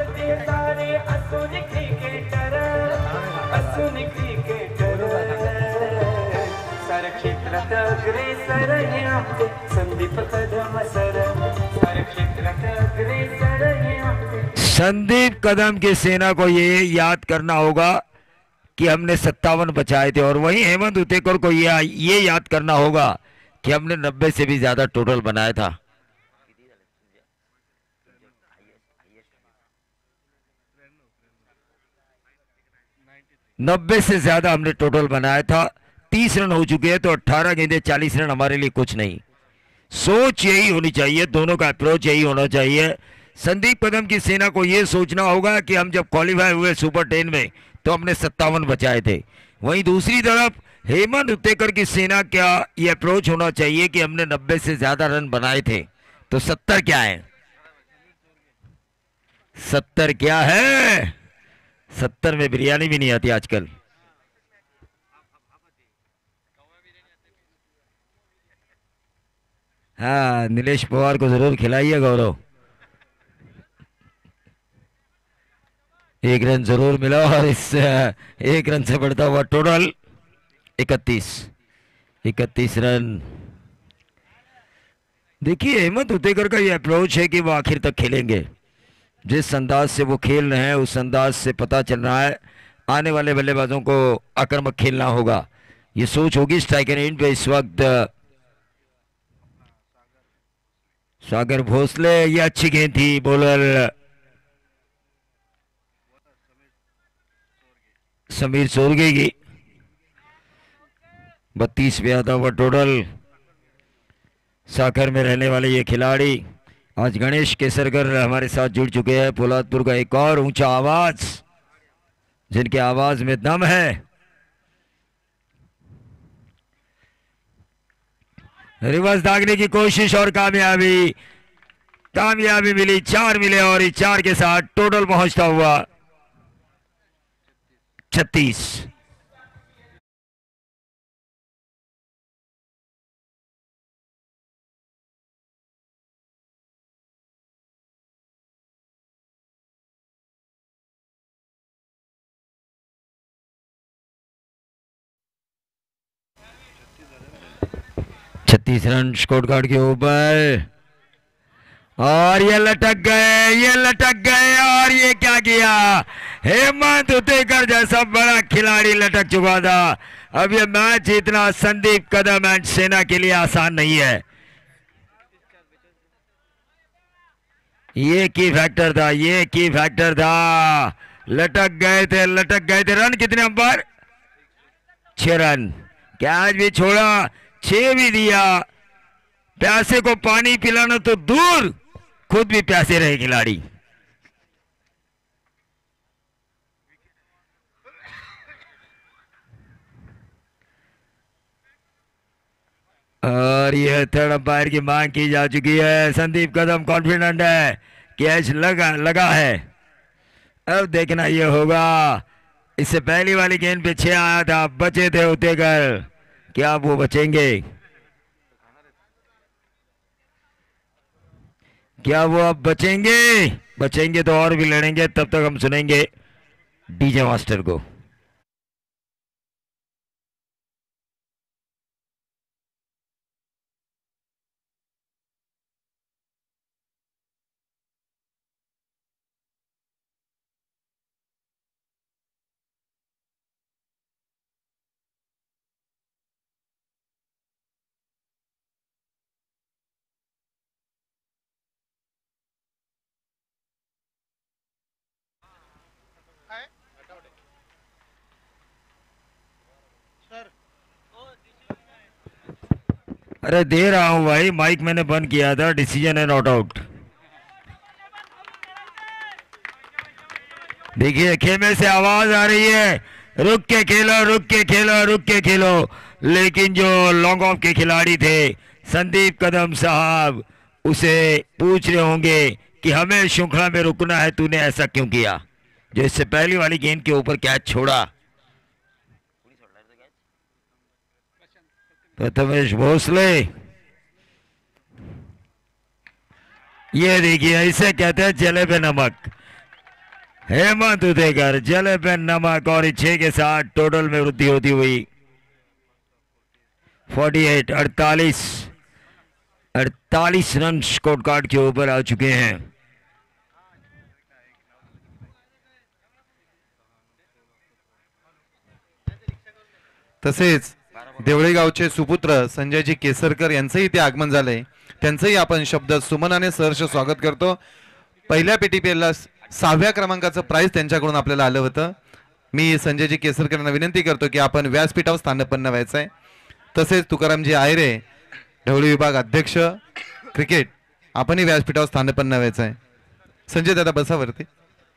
अग्रेसर हे आमचे संदीप कदम सर सारे क्षेत्रात अग्रेसर हे आमचे संदीप कदम की सेना को ये याद करना होगा कि हमने 57 बचाए थे, और वहीं हेमंत उतेकर को ये याद करना होगा कि हमने 90 से भी ज्यादा टोटल बनाया था। नब्बे से ज्यादा हमने टोटल बनाया था। 30 रन हो चुके हैं, तो 18 गेंदे 40 रन हमारे लिए कुछ नहीं। सोच यही होनी चाहिए, दोनों का अप्रोच यही होना चाहिए। संदीप कदम की सेना को यह सोचना होगा कि हम जब क्वालिफाई हुए सुपर 10 में तो हमने 57 बचाए थे। वहीं दूसरी तरफ हेमंत उत्तेकर की सेना क्या ये अप्रोच होना चाहिए कि हमने 90 से ज्यादा रन बनाए थे। तो 70 क्या है? 70 क्या है? 70 में बिरयानी भी नहीं आती आजकल। हाँ, नीलेश पवार को जरूर खिलाइए गौरव। एक रन जरूर मिला, और इस एक रन से बढ़ता हुआ टोटल 31 रन। देखिए हेमंत उतेकर का ये अप्रोच है कि वो आखिर तक खेलेंगे। जिस अंदाज से वो खेल रहे हैं उस अंदाज से पता चल रहा है आने वाले बल्लेबाजों को आक्रामक खेलना होगा। ये सोच होगी स्ट्राइकर एंड पे इस वक्त सागर भोसले। ये अच्छी गेंद थी बॉलर समीर सोरगे की। 32 पे आता हुआ टोटल। सागर में रहने वाले ये खिलाड़ी आज गणेश केसरकर हमारे साथ जुड़ चुके हैं। पोलादपुर का एक और ऊंचा आवाज, जिनके आवाज में दम है। रिवर्स दागने की कोशिश और कामयाबी मिली। 4 मिले, और इस 4 के साथ टोटल पहुंचता हुआ 36। छत्तीस रन स्कोर कार्ड के ऊपर, और ये लटक गए। और ये क्या किया? हेमंत उतेकर जैसा बड़ा खिलाड़ी लटक चुका था। अब ये मैच जीतना संदीप कदम एंड सेना के लिए आसान नहीं है। ये की फैक्टर था। लटक गए थे। रन कितने अंपायर? 6 रन। कैच भी छोड़ा, 6 भी दिया। प्यासे को पानी पिलाना तो दूर, खुद भी प्यासे रहे खिलाड़ी। और यह थर्ड अंपायर की मांग की जा चुकी है। संदीप कदम कॉन्फिडेंट है, कैच लगा है। अब देखना यह होगा, इससे पहली वाली गेंद पे 6 आया था, बचे थे उतेकर, क्या वो बचेंगे? क्या वो अब बचेंगे तो और भी लड़ेंगे। तब तक हम सुनेंगे डीजे मास्टर को। अरे दे रहा हूं भाई, माइक मैंने बंद किया था। डिसीजन है नॉट आउट। देखिए खेमे से आवाज आ रही है, रुक के खेलो। लेकिन जो लॉन्ग ऑफ के खिलाड़ी थे संदीप कदम साहब, उसे पूछ रहे होंगे कि हमें श्रृंखला में रुकना है, तूने ऐसा क्यों किया? जो इससे पहली वाली गेंद के ऊपर कैच छोड़ा। प्रथमेश भोसले, ये देखिए इसे कहते हैं जले पे नमक। हेमंत उतेकर जले पे नमक, और 6 के साथ टोटल में वृद्धि होती हुई 48 48 रन स्कोर कार्ड के ऊपर आ चुके हैं। तसेच देवळे गावचे सुपुत्र संजयजी केसरकर यांचंही इथे आगमन झालंय, त्यांचंही आपण शब्द सुमनाने सहर्ष स्वागत करतो। पहिल्या पेटीपीएलला 6व्या क्रमांकाचं प्राइज त्यांच्याकडून आपल्याला आलं होतं। मी संजयजी केसरकरांना विनंती करतो की आपण व्यासपीठावर स्थानपन्न व्हायचं आहे। तसेच तुकारामजी आयरे ढवळी विभाग अध्यक्ष क्रिकेट, आपणही व्यासपीठावर स्थानपन्न व्हायचं आहे। संजय दादा बसावरती।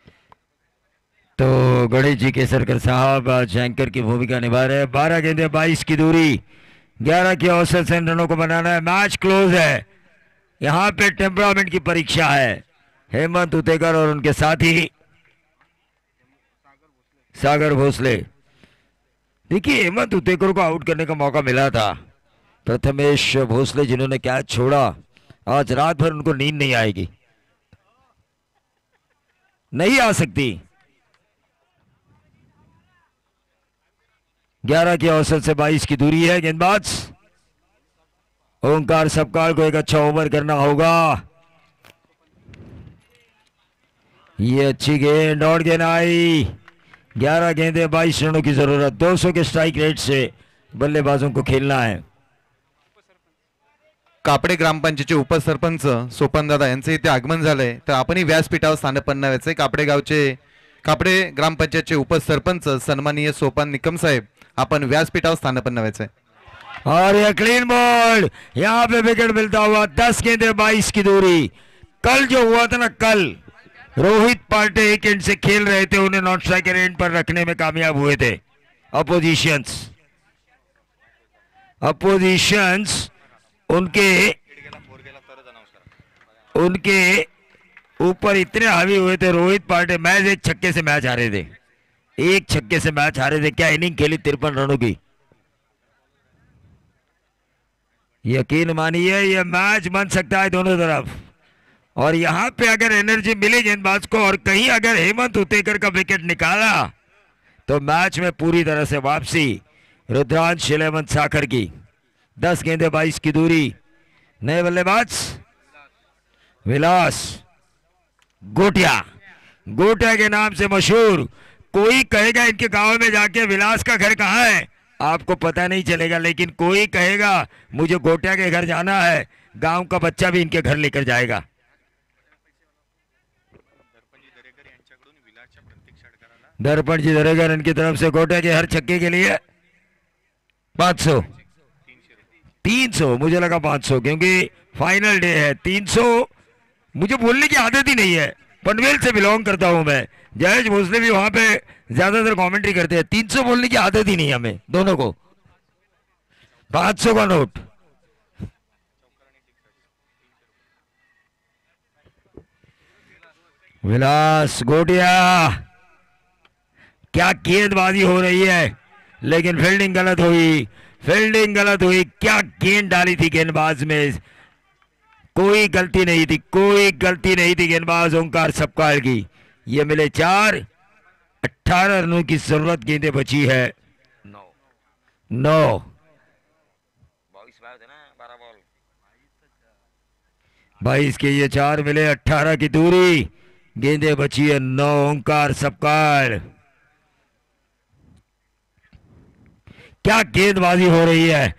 तो गणेश जी केसरकर साहब एंकर की भूमिका निभा रहे हैं। 12 गेंदें 22 की दूरी, 11 के औसत से रनों को बनाना है। मैच क्लोज है। यहाँ पे टेम्परामेंट की परीक्षा है। हेमंत उतेकर और उनके साथी सागर भोसले। देखिए हेमंत उतेकर को आउट करने का मौका मिला था, प्रथमेश भोसले जिन्होंने कैच छोड़ा, आज रात भर उनको नींद नहीं आएगी, नहीं आ सकती। 11 की औसत से 22 की दूरी है। गेंदबाज ओंकार सपकाल को एक अच्छा ओवर करना होगा। ये अच्छी गेंद और गेंद आई। 11 गेंदें 22 रनों की जरूरत। 200 के स्ट्राइक रेट से बल्लेबाजों को खेलना है। कापडे ग्रामपंचायतचे उपसरपंच सोपनदादा यांचे इथे आगमन झालंय, तर आपणही व्यासपीठावर स्थानपन्न व्हायचंय। कापडे ग्रामपंचायतचे उपसरपंच सन्माननीय सोपान निकम साहेब, आपण व्यासपीठावर स्थानपन्न व्हायचंय। और ये क्लीन बॉल, यहाँ पे विकेट मिलता हुआ। 10 गेंदें 22 की दूरी। कल जो हुआ था ना, कल रोहित पार्टे एक एंड से खेल रहे थे, उन्हें नॉन स्ट्राइकर एंड पर रखने में कामयाब हुए थे। अपोजिशंस उनके ऊपर इतने हावी हुए थे। रोहित पार्टे मैच एक छक्के से मैच हारे थे, एक छक्के से मैच हारे थे। क्या इनिंग खेली 53 रनों की। यकीन मानिए ये मैच बन सकता है दोनों तरफ। और यहां पे अगर एनर्जी मिली गेंदबाज को और कहीं अगर हेमंत उतेकर का विकेट निकाला तो मैच में पूरी तरह से वापसी रुद्रांश 11 साखर की। 10 गेंदें 22 की दूरी। नए बल्लेबाज विलास गोटिया के नाम से मशहूर। कोई कहेगा इनके गांव में जाके विलास का घर कहाँ है, आपको पता नहीं चलेगा, लेकिन कोई कहेगा मुझे गोटिया के घर जाना है, गांव का बच्चा भी इनके घर लेकर जाएगा। दर्पण जी दरेगर इनकी तरफ से गोटिया के हर छक्के के लिए 500 300, मुझे लगा 500 क्योंकि फाइनल डे है। 300 मुझे बोलने की आदत ही नहीं है, पनवेल से बिलोंग करता हूं मैं। जयेश भोसले भी वहां पे ज्यादातर कमेंट्री करते हैं। 300 बोलने की आदत ही नहीं हमें दोनों को। 500 का नोट। विलास गोटिया, क्या गेंदबाजी हो रही है, लेकिन फील्डिंग गलत हुई। क्या गेंद डाली थी गेंदबाज में, कोई गलती नहीं थी गेंदबाज ओंकार सपकाल की। ये मिले 4। 18 रनों की जरूरत, गेंदें बची है 9। 22 के ये 4 मिले, 18 की दूरी, गेंदें बची है 9। ओंकार सपकाल, क्या गेंदबाजी हो रही है,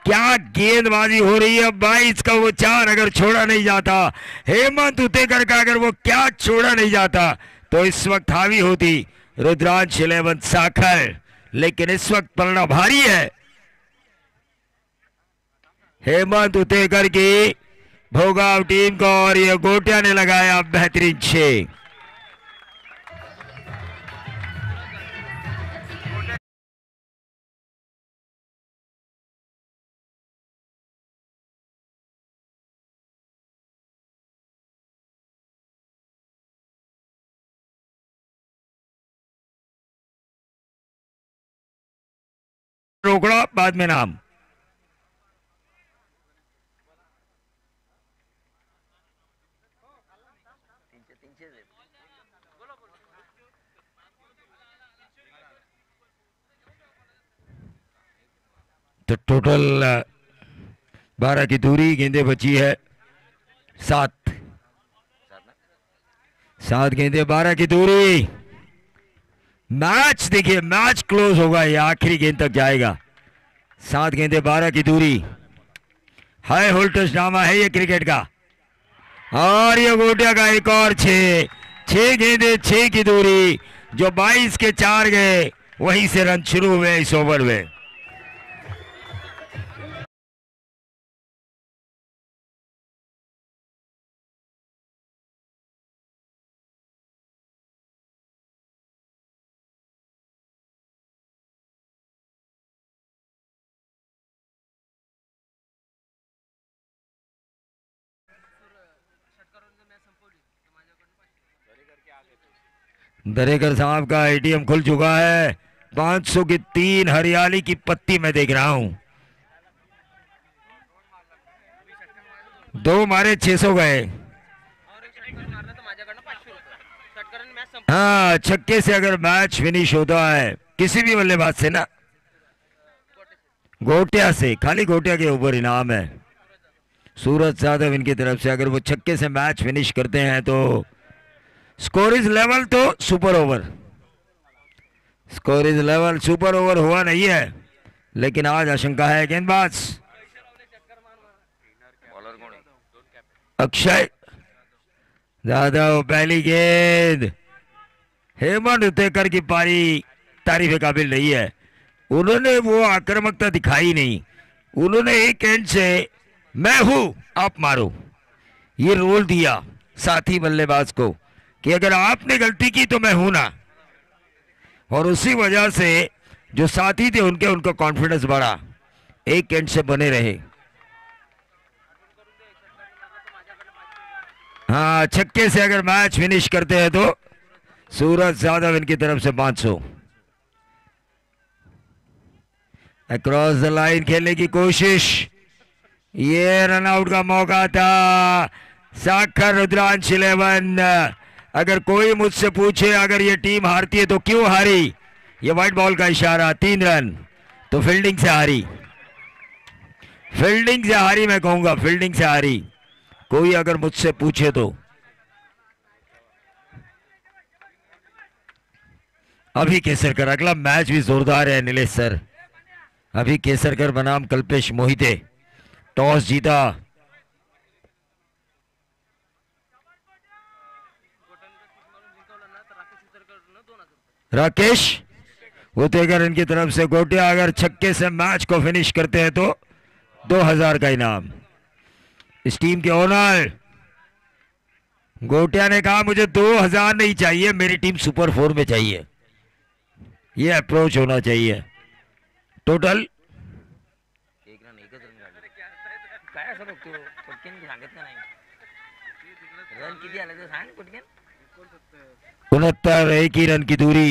22 का वो 4 अगर छोड़ा नहीं जाता, हेमंत उतेकर का अगर वो क्या छोड़ा नहीं जाता तो इस वक्त हावी होती रुद्रांश 11 साखर। लेकिन इस वक्त पलड़ा भारी है हेमंत उतेकर की भोगाव टीम को, और ये गोटिया ने लगाया बेहतरीन 6। रोकड़ा बाद में नाम। तो टोटल 12 की दूरी, गेंदे बची है 7 गेंदे, 12 की दूरी। मैच देखिए, मैच क्लोज होगा, ये आखिरी गेंद तक जाएगा। 7 गेंदे 12 की दूरी, हाई होल्टेज नामा है ये क्रिकेट का। और ये गोटिया का एक और 6 गेंदे 6 की दूरी, जो 22 के 4 गए, वहीं से रन शुरू हुए इस ओवर में। दरेकर साहब का एटीएम खुल चुका है। 500 की 3 हरियाली की पत्ती मैं देख रहा हूं। 2 मारे 600 गए। हाँ, छक्के से अगर मैच फिनिश होता है किसी भी बल्लेबाज से ना, गोटिया से, खाली गोटिया के ऊपर इनाम है। सूरज यादव इनकी तरफ से अगर वो छक्के से मैच फिनिश करते हैं तो स्कोर इज लेवल, तो super over. Score is level, super over हुआ नहीं है, लेकिन आज आशंका है गेंदबाज अक्षय यादव, पहली गेंद। हेमंत उतेकर की पारी तारीफ के काबिल नहीं है। उन्होंने वो आक्रामकता दिखाई नहीं, उन्होंने एक एंड से मैं हूं आप मारो ये रोल दिया साथी बल्लेबाज को कि अगर आपने गलती की तो मैं हूं ना, और उसी वजह से जो साथी थे उनका कॉन्फिडेंस बढ़ा, एक एंड से बने रहे। हाँ, छक्के से अगर मैच फिनिश करते हैं तो सूरज यादव इनकी तरफ से 500। अक्रॉस द लाइन खेलने की कोशिश, ये रनआउट का मौका था। साखर रुद्रांश 11। अगर कोई मुझसे पूछे अगर ये टीम हारती है तो क्यों हारी, ये व्हाइट बॉल का इशारा, 3 रन तो फील्डिंग से हारी। फील्डिंग से हारी, मैं कहूंगा फील्डिंग से हारी, कोई अगर मुझसे पूछे तो। अभी केसरकर, अगला मैच भी जोरदार है नीलेश सर। अभी केसरकर बनाम कल्पेश मोहिते, टॉस जीता। राकेश उतेकर इनकी तरफ से गोटिया अगर छक्के से मैच को फिनिश करते हैं तो 2000 का इनाम। इस टीम के ओनर गोटिया ने कहा मुझे 2000 नहीं चाहिए, मेरी टीम सुपर 4 में चाहिए, ये अप्रोच होना चाहिए। टोटल उनहत्तर, एक ही रन की दूरी,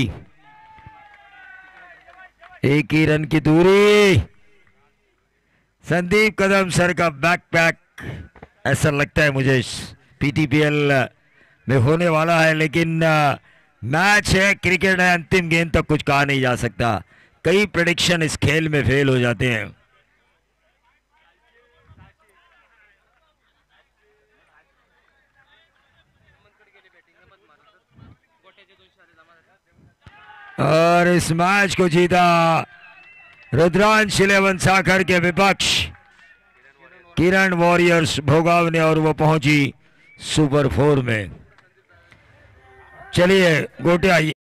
एक ही रन की दूरी। संदीप कदम सर का बैकपैक ऐसा लगता है मुझे पीटीपीएल में होने वाला है, लेकिन मैच है, क्रिकेट है, अंतिम गेंद तक कुछ कहा नहीं जा सकता। कई प्रेडिक्शन इस खेल में फेल हो जाते हैं। और इस मैच को जीता रुद्रांश 11 साखर के विपक्ष किरण वॉरियर्स भोगाव ने, और वो पहुंची सुपर 4 में। चलिए गोटिया